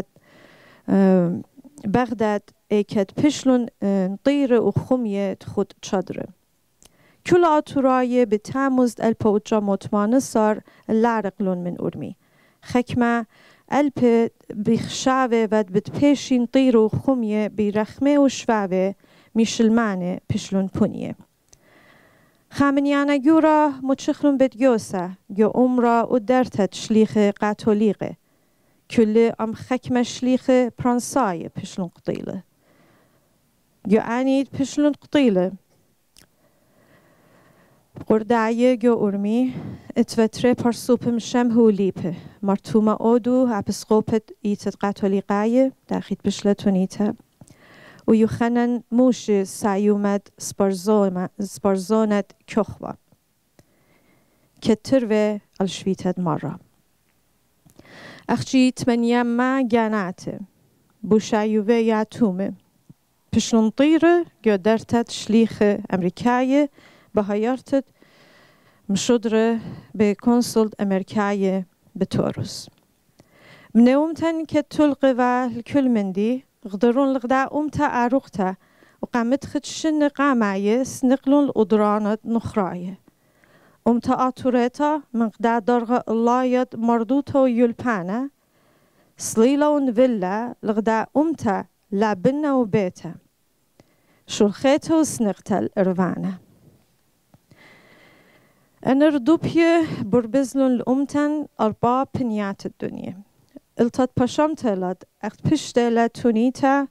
بغداد ايكت بشلون نطيرة وخمية خود تشدرة كل آتوراية بتاموز البوجة مطمانة صار اللارقلون من أرمي خكمة الب بخشاوه ود بتپیشین طیر و خمیه برخمه و شواوه میشلمانه پشلون پونیه. خامنیانه گورا متشخلون بدگوسه گو عمره و درتت شلیخ قاتولیقه. کل ام خکم شلیخ پرانسای پشلون قطیله. گو عنید پشلون قطیله. قردعیه گو ارمی اتوتره پرسوپم شمهو لیپه مرتومه آدو اپسقوپت ایتت قاتولیقایه داخل بشلتونیته و یخنن موش سایومد سپارزونت کخوا کتروه الشویتت مارا اخچی تمنیم ما گاناته بوشایوه یاتومه پشلون طیره گو درتت شلیخ امریکایه بهایارتت مشدره به کنسول امریکایی به توروس. من اومتن که تلقی و کل مندی قدرون لقدا اومتا عروقتا و قامت خدشن قامعی سنقلون الادرانت نخرایه. اومتا آتورتا من قدا درغ اللایت مردوتا و یلپانه سلیلون ویلا لقدا اومتا لابنه و بیتا شلخیتا و سنقتا الاروانه. أنا ردوبية بربزلون الأمتن أربع بنيات الدنيا. التات بشمتلاد أخت بشتلا تونيتا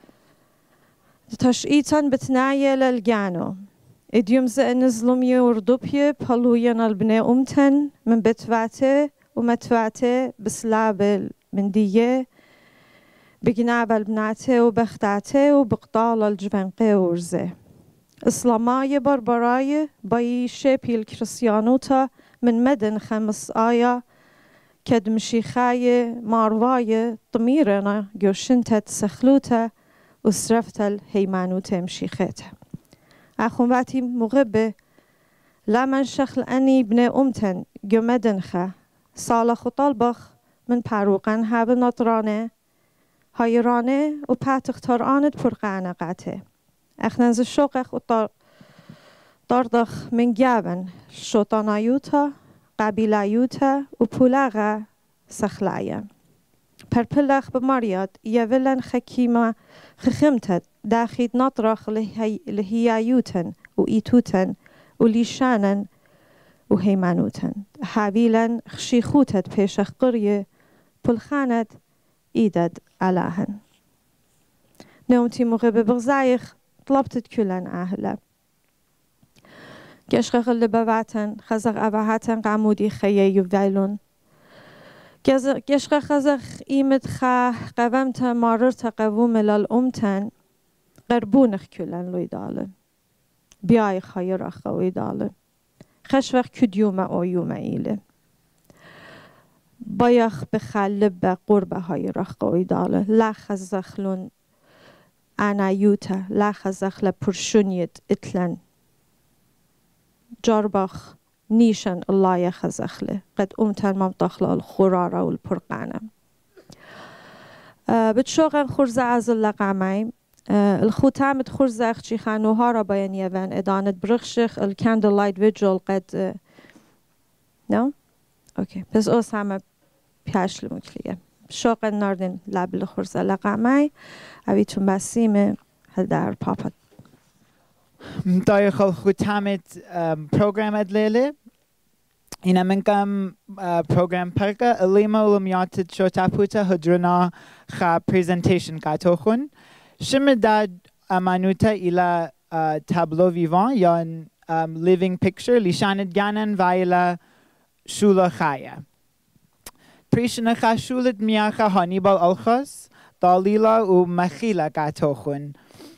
تشقيتن بتنايا للجانو. إديوم زين زلمية وردوبية بحلويا البناء أمتن من بتفاته ومتفاته بسلاب من ديه بجناب البناته وبختاته وبقطال الجبنقه ورزه. إسلامية بربراية باي شبه الكريستيانوتا من مدن 5 آية كد مشيخاية مارواية طميرنا جوشنتا سخلوتا وسرفتا الهيمانوتا مشيخاتا أخواتي مغبة لا من شخل أني بن أمتن جو مدنخا صالح طالبخ من باروقان هاب نطرانه هايرانه و پاتخ ترانت پرقانه قاته اخنز شوقخ و طردخ من جابن شوطانايوتا قبيلايوتا و پولاغا سخلايا پرپلخ بماریاد یولن خکیما خخمتت داخید نطرخ لهیایوتن و ایتوتن و لیشانن و هیمانوتن حاویلن خشیخوتت پیشخ قریه پلخانت ایدد علاهن نومتي مغيبة بغزايخ طلبتت كلن أهلا كشخ اللي ببعتن خزغ أبعاتن قعمودي خيي يفعلون كشخ خزغ إيمت خا قومت ماررت قوم للأمتن قربونخ كلن لو يدالن بياي خير أخو يدالن خشوخ كديوم أو يوم إيله بايخ بخلب قربة هاي رخو يدالن لا خزخلون أنا يوتا لا خزخ لبرشونيت إتلن جاربخ نيشن الله يخزخ له قد أمتن ممتخل الخرارة والبرقانة بتشوغن خرزة عزل لقامي الختام خرزة اختي خانوها را باين يفن ادانت برخشخ الكاندل لايت فيجول قد نو اوكي بس أسامة بياش المكلية شوق الناردن لاب الخرزة لقامي أبيتون بسيمة هل دار بابا دايخ الختامت بروجرام ادليلي اینا منکم پروگرام پرکا الیما ولمیات شوتا پوتا هدرنا خا پریزنتیشن کاتوخون شم داد امانوتا ایلا تابلو ویوان یا living picture لیشاند گانن و ایلا شولا خایا پریشنا خا شولت میاخا هانیبال الخاص دالیلا و مخیلا کاتوخون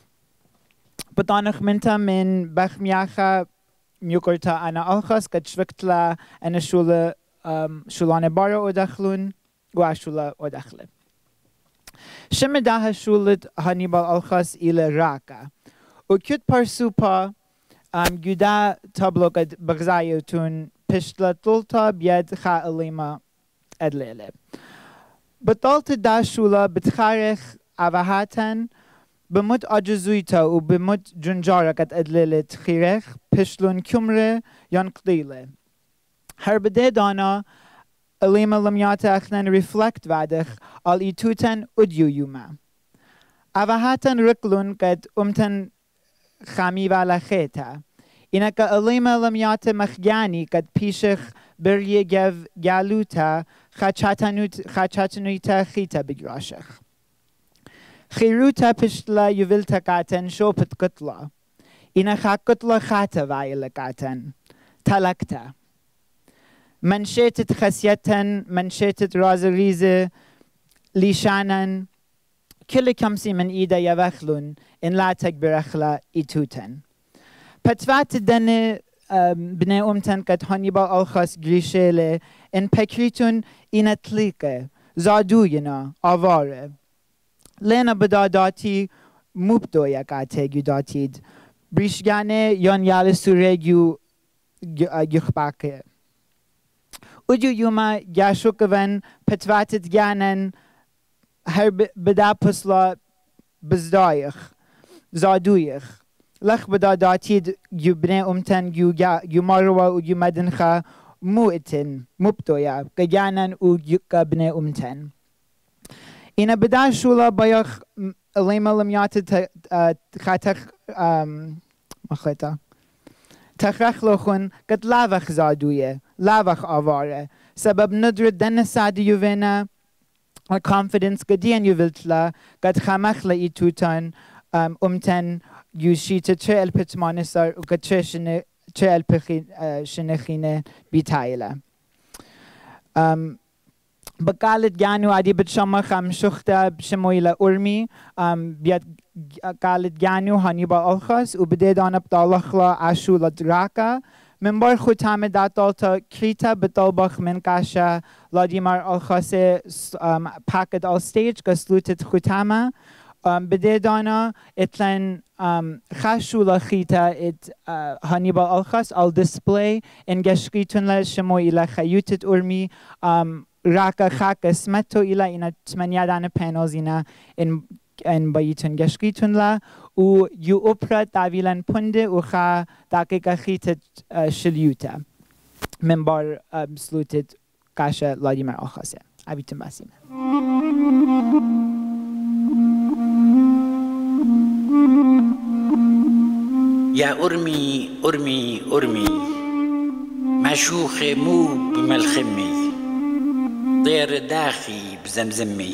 بطانخ منتا من بخ میاخا میوکرتا انا الخاص قد شوكتلا انا شولان بارا ودخلون و شولا ودخله شم ده شولت هانیبال الخاص الى راكا و كت پرسوپا جدا تابلو قد بغزايوتون پشتلا طولتا بيد خا الیما ادلیله بطالت دا شولا بتخارخ اوهاتن بمد عجزويتا و بمد جنجارة قد ادلیله تخیرخ پشلون کمره یان قدیله هر بده دانا الیما لمیات اخنن رفلکت وادخ آل ایتوتن ادیو یوما اوهاتن رکلون قد امتن خامی والا خیتا اینکا الیما لمیات مخیانی قد پیشخ بریه گالوتا خاچاتنویتا خیتا بگراشخ خیروتا پشتلا یویلتا قاتن شوپت قتلا اینا خا قتلا خاتا وایلا قاتن تلکتا منشيتت خسيتن منشيتت رازريزة ليشانن كل كمسي من إيدا يوخلون إن لا تكبر أخلا إتوتن بتفات دن بني أمتن قد هانيبال الخاص غريشيلة إن بكريتون إنا تليقة زادوينا آواره لنا بداداتي مبدويا قاتيجو داتيد بريشغانه يان يال سوريجو يخباكه ودو يوما جاشوكوان پتواتت جانن هر بدا پسلا بزدايخ زادويخ لخ بدا داتيد يو بني امتن يو ماروا و يو مدنخا موئتن مبتويا كجانن و يكا بني امتن إنا بدا شولا بايخ ليما لميات خاتخ مخيطة تخرخلوخن قد لاوخ زادوية لاوخ آواره سبب ندر دن سادي يوفينا confidence قدين يوفلتلا قد خمخلا إيتوتان أمتن يوشيت تشي البتمانسار وقد تشي البشنخينة بيتايلا بقالت جانو عدي بتشمع خم شخته بشمويلة أرمي بيد قالت جانو هانيبال الخاص وبدأ دانا بطالخلا عشولة دراكا من بار ختام داتالتا كريتا بطالبخ من كاشا لاديمار الخاص باكد على ستيج كسلوتت ختامة بدأ دانا اتلن خاشولة خيتا ات هانيبال الخاص على ديسبلاي ان جشقيتون لشمويلة خيوتت أرمي راكا خاكا سمتو إلا إنا تمنيادان بانوزينا إن بايتون جشقيتون لا و يو أبرا تاويلان پنده و خا داكيكا خيتت شليوتا من بار سلوتت كاشا لاديمار آخاسه أبيتون باسيمه يا أرمي أرمي أرمي مشوخي مو بملخمي طير داخي بزمزمي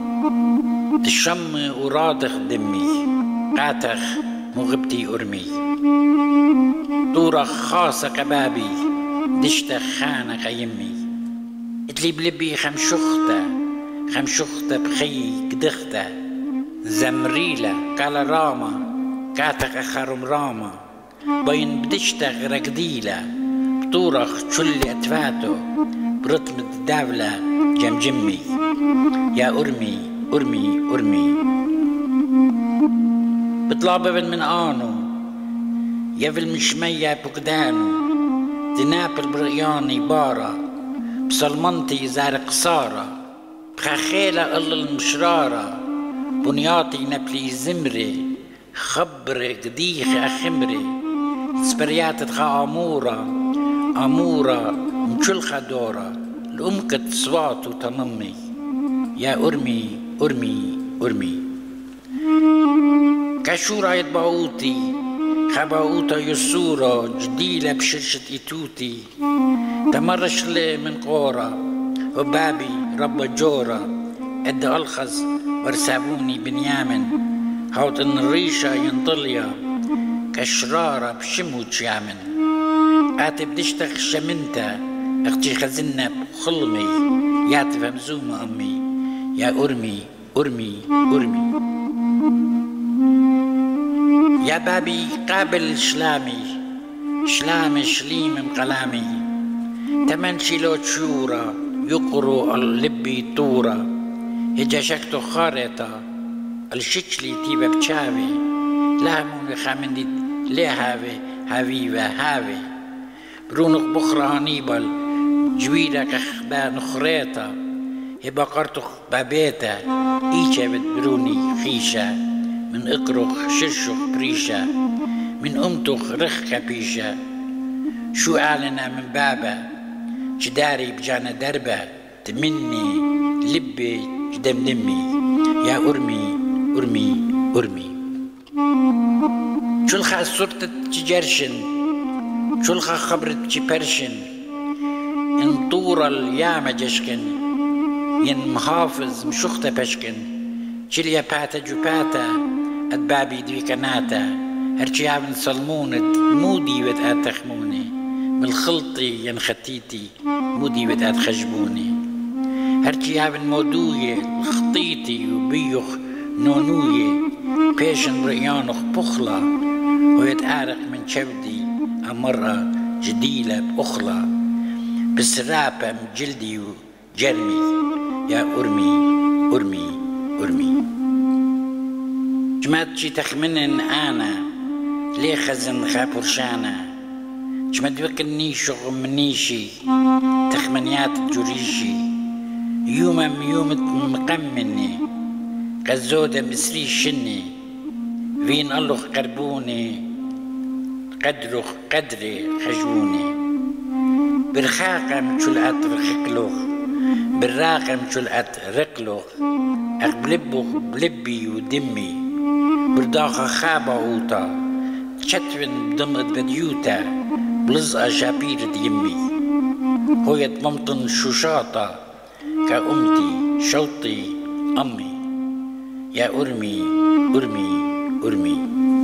تشم وراضخ دمي قاتخ مغبتي أرمي طورخ خاصة كبابي دشتخ خانق يمي اتلي بلبي خمشخته بخي كدخته زمريلة قال راما كاتق أخرم راما بين بدشتخ رقديلة بطورخ تشلي أتفاتو برتم الدولة جمجمي يا أرمي أرمي أرمي بطلابة من آنو يفل مشمية بقدانو تنابل برياني بارا بسلمنتي زار قصارة بخخيلة إلا المشرارة بنياطي نبلي زمري خبر قديخ أخمري سبريات تخا أمورة مشلخة دورة الأمكة صوات وتنمي يا أرمي أرمي أرمي كشورة يتبعوتي خباوتا يسورة جديلة بشرشة إتوتي تمرش لي من قورة وبابي رب جورة اد ألخص ورسابوني بنيامن هوت الريشة ينطليا كشرارة بشموت يامن آتي بدشتخ شمنتا اختي خزنة بخلمي ياتف همزومة أمي يا أرمي أرمي أرمي يا بابي قابل شلامي شليم مقلامي تمن شيلو تشورة يقرو اللبي طورة هجا شكتو خارطة الشتلي تيبا بشاوي لهمون خامندي ليه هاوي برونق بخرة هنيبال جويدة كخبا نخريطة هبا قرطخ بابيتا إيشا بتبروني خيشة من اقرخ شرشخ بريشة من أمتخ رخ كبيشة شو أعلنا من بابا جداري بجانا دربة تمني لبي جدم دمي يا أرمي أرمي أرمي شلخة صورتة تجرشن شلخة خبرت تجبرشن إن طورة اليامة جشكن ين محافظ مشوخته بشكن شليا باتا جوباتا أدبابي دويكناتا هرشي عابن صلمونت مودي ودقات تخموني من الخلطي ين ختيتي مودي ودقات خجبوني هرشي عابن مودوية خطيتي وبيوخ نونوية بيشن ريانوخ بخلة ويتعارق من شودي أمرة جديلة بأخلة بسرابة من جلدي وجرمي يا أرمي أرمي أرمي جمادشي تخمنن أنا ليه خزن خابرشانا جماد وكني شغل منيشي تخمنيات جريشي يومت مقمني قزودة مسري شني فين الله قربوني قدري خجوني برخاقة مشلقات رخكلوخ بالراقة مشلقات رقلوخ أقبلبوخ بلبي ودمي برداخة خابة عوطة شتفن بدمغة بديوتا بلزقة شابيرة يمي هوية ممطن شوشاطة كأمتي شوطي أمي يا أرمي أرمي أرمي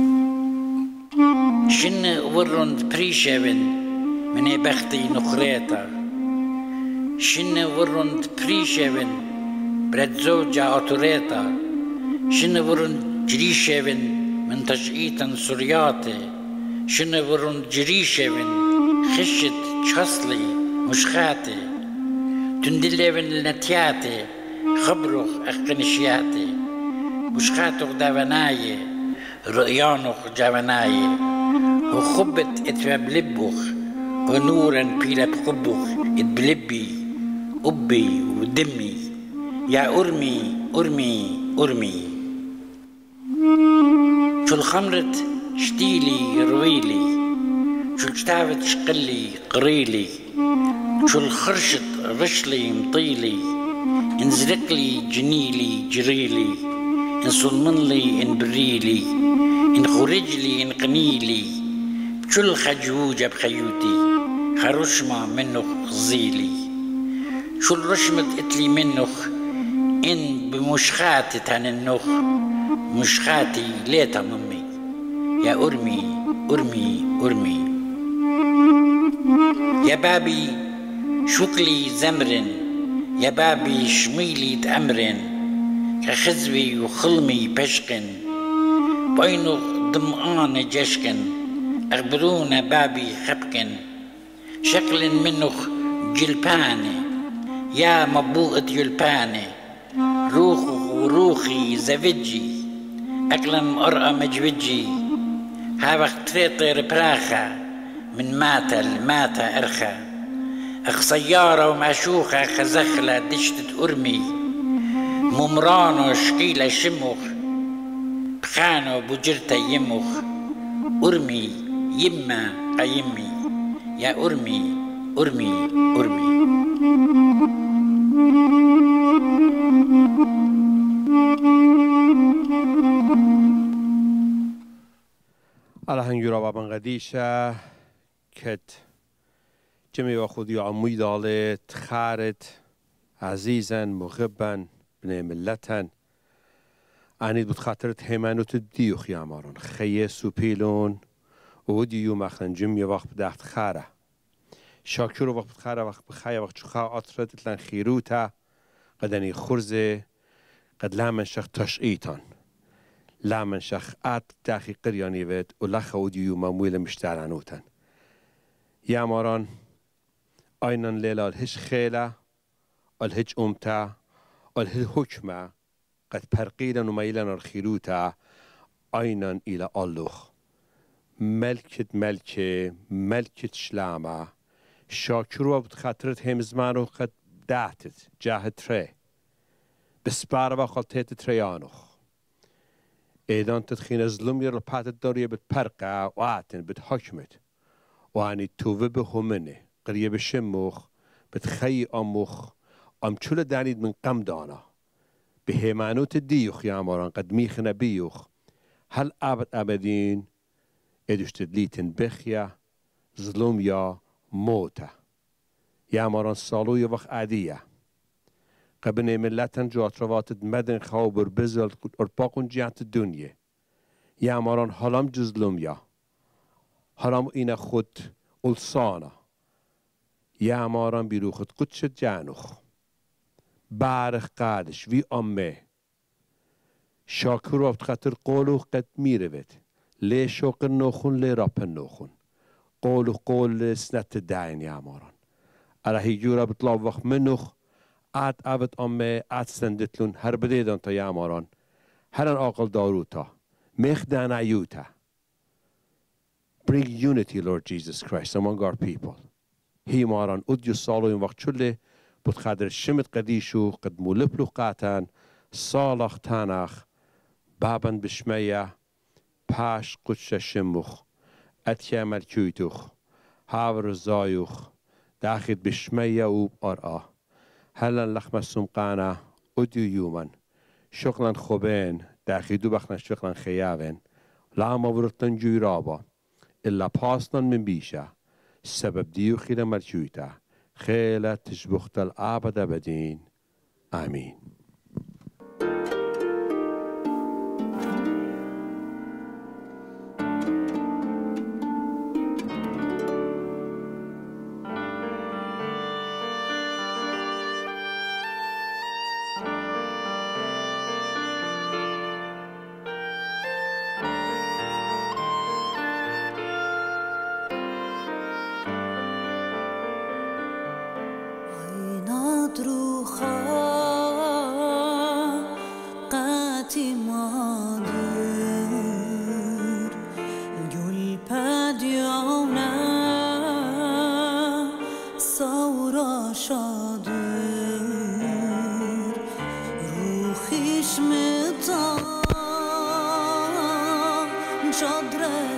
شن ورند بريشابن من بختي نخريتا شن ورند بريشابن برد زوجة أطوريتا شن ورند جريشابن من تشقيتا سورياتي شن ورند جريشابن خشت شخصلي مشخاتي تندلبن النتياتي خبروخ أخنشياتي مشخاتوخ دافناي رؤيانوخ جافناي وخبت اتبلبوخ ونورا بيلا بخبوخ اتبلبي أبي ودمي يا أرمي أرمي أرمي شو الخمرة شتيلي رويلي شو الكتابة شقلي قريلي شو الخرشط رشلي مطيلي انزلقلي جنيلي جريلي إن صلمنلي إن بريلي إن خرجلي إن قنيلي شل خجوجة بخيوتي خرشمة منه خزيلي شل رشمة اتلي منه إن بمشخاتي تان النخ مشخاتي ليتا ممي يا أرمي أرمي أرمي يا بابي شكلي زمرن يا بابي شميلي تأمرن كخزوي وخلمي بشقن بينو ضمآن جشكن أخبرونا بابي خبكن شكل منه جلباني يا مبوءة جلباني روخي زفجي أكلم أرقى مجوجي ها وقت فيطر براخة من ماتا لماتا أرخى أخ سيارة ومعشوخة خزخلة دشتة أرمي ممرانو شقيلة شمخ بخانو بجرتا يمخ أرمي يما قيمي يا أرمي أرمي أرمي الهنجورا بابن قديشة كت جميع وخودي عموي دالت خارت عزيزا مغبا بن ملتا عنيد بتخاطرت هيمانوت الديوخ يا مارون خيه سوبيلون وديو مخن جميع وقت بدأت خاره شاكر وقت خاره وقت بخايا وقت شخا أطرت لن خيروتا قدني خرزه قد لامن شخ تشقيتان لامن شخ آت داخل قرياني وید و لخوديو ممويل مشترانوتن يا ماران أينن ليلة الهش خيلة الهج أمتا الهج حكمة قد برقيلا وميلا الخيروتا أينن إلى الله ملكة شلامة شاكروا بتخاطرت همزمانو قد داتت جاهد تري بسبارة وخلطيت تريانوخ ایدان تدخین ظلم یر پات داری بتپرقه و آتن بتحکمت و آنی توه به همنه قریب شموخ بتخی آموخ چول دانید من قم دانا به همانوت دیوخ یا ماران قد میخنه بیوخ هل ابدین ادوشتد لیتن بخیا ظلم یا موتا یا ماران سالوی وقت عادیه قبل ملتن جات رواتد مدن خوابر بزل ارباقون جهت دنیا یا ماران حالم جزلم یا حالم این خود السانا یا ماران بیروخت قدش جانوخ بارخ قادش وی امه شاکر وقت خاطر قولو قد میروید لی شوق نوخون لی راب نوخون قول سنت داین یا ماران ارهی جورا بطلع وقت منوخ آت آبت امه آت سندتلون هر بدیدان تا یا ماران هران آقل داروتا مخدان عیوتا bring unity Lord Jesus Christ among our people هی ماران ادیو سالوین وقت چله بود خادر شمت قدیشو قد مولپلو قاتن صالح تانخ بابن بشمية باش قدش شمخ اتيا ملكوتوخ هاور زايوخ داخل بشمية وب أرآ هلا لخم السمقانة اديو يومن شغلا خوبين داخل دو بخنا شغلا خيابين لا مورتن جيرابا إلا باسنا من بيشا سبب ديو خير ملكوتا خيلة تشبخت الأبد أبدين آمين چادر